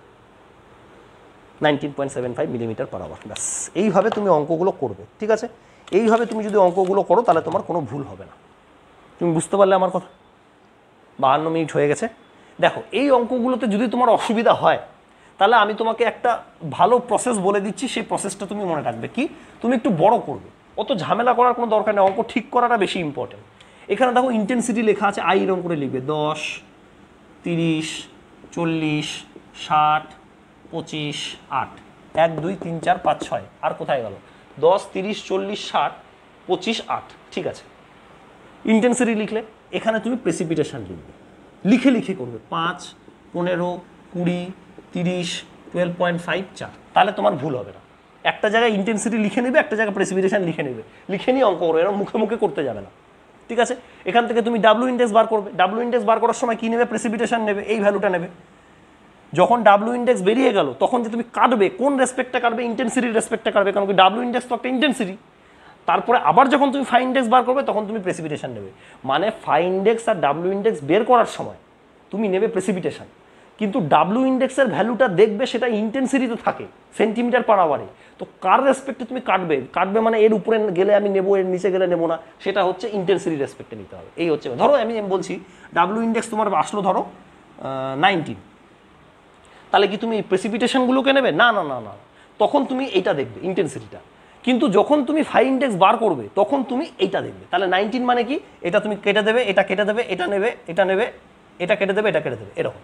Nineteen point seven five millimetre per hour. ব্যাস, এইভাবে তুমি অঙ্কগুলো করবে, ঠিক আছে? এইভাবে তুমি যদি অঙ্কগুলো করো তাহলে তোমার কোনো ভুল হবে না। তুমি বুঝতে পারলে আমার কথা? বাহান্ন মিনিট হয়ে গেছে। দেখো, এই অঙ্কগুলোতে যদি তোমার অসুবিধা হয় তাহলে আমি তোমাকে একটা ভালো প্রসেস বলে দিচ্ছি, সেই প্রসেসটা তুমি মনে রাখবে। কি? তুমি একটু বড় করবে, অত ঝামেলা করার কোনো দরকার নেই, অঙ্ক ঠিক করাটা বেশি ইম্পর্টেন্ট। এখানে দেখো ইন্টেন্সিটি লেখা আছে, আই এরকম করে লিখবে দশ, তিরিশ, চল্লিশ, ষাট, পঁচিশ, আট, এক দুই তিন চার পাঁচ ছয়, আর কোথায় গেল? দশ, তিরিশ, চল্লিশ, ষাট, পঁচিশ, আট, ঠিক আছে। ইন্টেন্সিটি লিখলে এখানে তুমি প্রেসিপিটেশন লিখবে, লিখে লিখে করবে পাঁচ, পনেরো, কুড়ি, তিরিশ, টুয়েলভ পয়েন্ট ফাইভ, চার, তাহলে তোমার ভুল হবে না। একটা জায়গায় ইন্টেন্সিটি লিখে নেবে, একটা জায়গায় প্রেসিপিটেশন লিখে নেবে, লিখে নিয়ে অঙ্ক করবে, এরকম মুখে মুখে করতে যাবে না, ঠিক আছে? এখান থেকে তুমি ডাব্লু ইন্ডেক্স বার করবে, ডাব্লু ইন্ডেক্স বার করার সময় কী নেবে? প্রেসিপিটেশন নেবে, এই ভ্যালুটা নেবে। যখন ডাব্লু ইন্ডেক্স বেরিয়ে গেল তখন যে তুমি কাটবে, কোন রেসপেক্টটা কাটবে? ইন্টেন্সিটির রেসপেক্টটা কাটবে, কারণ কি ডাব্লু ইন্ডেক্স তো একটা ইন্টেন্সিটি। তারপরে আবার যখন তুমি ফাই ইন্ডেক্স বার করবে তখন তুমি প্রেসিপিটেশন নেবে। মানে ফাই ইন্ডেক্স আর ডাব্লু ইন্ডেক্স বের করার সময় তুমি নেবে প্রেসিপিটেশন, কিন্তু ডাব্লু ইন্ডেক্সের ভ্যালুটা দেখবে সেটা ইন্টেন্সিটিতে থাকে সেন্টিমিটার পার আওয়ারে। তো কার রেসপেক্টে তুমি কাটবে? কাটবে মানে এর উপরে গেলে আমি নেবো, এর নিচে গেলে নেবো না, সেটা হচ্ছে ইন্টেন্সিটি রেসপেক্টে নিতে হবে। এই হচ্ছে, ধরো আমি বলছি ডাব্লু ইন্ডেক্স তোমার আসলো ধরো নাইনটিন, তাহলে কি তুমি প্রেসিপিটেশনগুলোকে নেবে? না না না না, তখন তুমি এইটা দেখবে ইন্টেন্সিটিটা। কিন্তু যখন তুমি ফাই ইন্ডেক্স বার করবে তখন তুমি এইটা দেখবে। তাহলে নাইনটিন মানে কি? এটা তুমি কেটে দেবে, এটা কেটে দেবে, এটা নেবে, এটা নেবে, এটা কেটে দেবে, এটা কেটে দেবে, এরকম।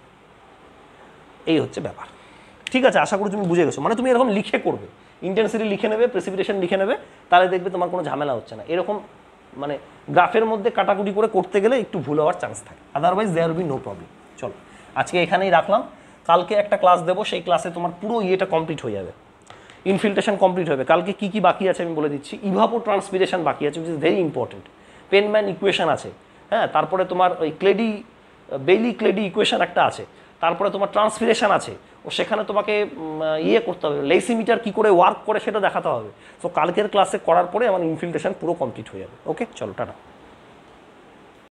এই হচ্ছে ব্যাপার, ঠিক আছে? আশা করি তুমি বুঝে গেছো। মানে তুমি এরকম লিখে করবে, ইন্টেন্সিটি লিখে নেবে, প্রেসিপিটেশন লিখে নেবে, তাহলে দেখবে তোমার কোনো ঝামেলা হচ্ছে না। এরকম মানে গ্রাফের মধ্যে কাটাকুটি করে করতে গেলে একটু ভুল হওয়ার চান্স থাকে, otherwise there will be no problem. চলো, আজকে এখানেই রাখলাম, কালকে একটা ক্লাস দেবো, সেই ক্লাসে তোমার পুরো ইয়েটা কমপ্লিট হয়ে যাবে, ইনফিল্ট্রেশন কমপ্লিট হবে। কালকে কী কী বাকি আছে আমি বলে দিচ্ছি। ইভাপো ট্রান্সপিরেশন বাকি আছে, which is very important. Penman equation আছে, হ্যাঁ, তারপরে তোমার ওই ক্লেডি বেইলি ক্লেডি ইকুয়েশন একটা আছে, তারপরে তোমার ট্রান্সপিরেশন আছে, ও সেখানে তোমাকে ইয়ে করতে হবে, লেসিমিটার কী করে ওয়ার্ক করে সেটা দেখাতে হবে। তো কালকের ক্লাসে করার পরে আমার ইনফিল্ট্রেশন পুরো কমপ্লিট হয়ে যাবে। ওকে, চলো টাটা।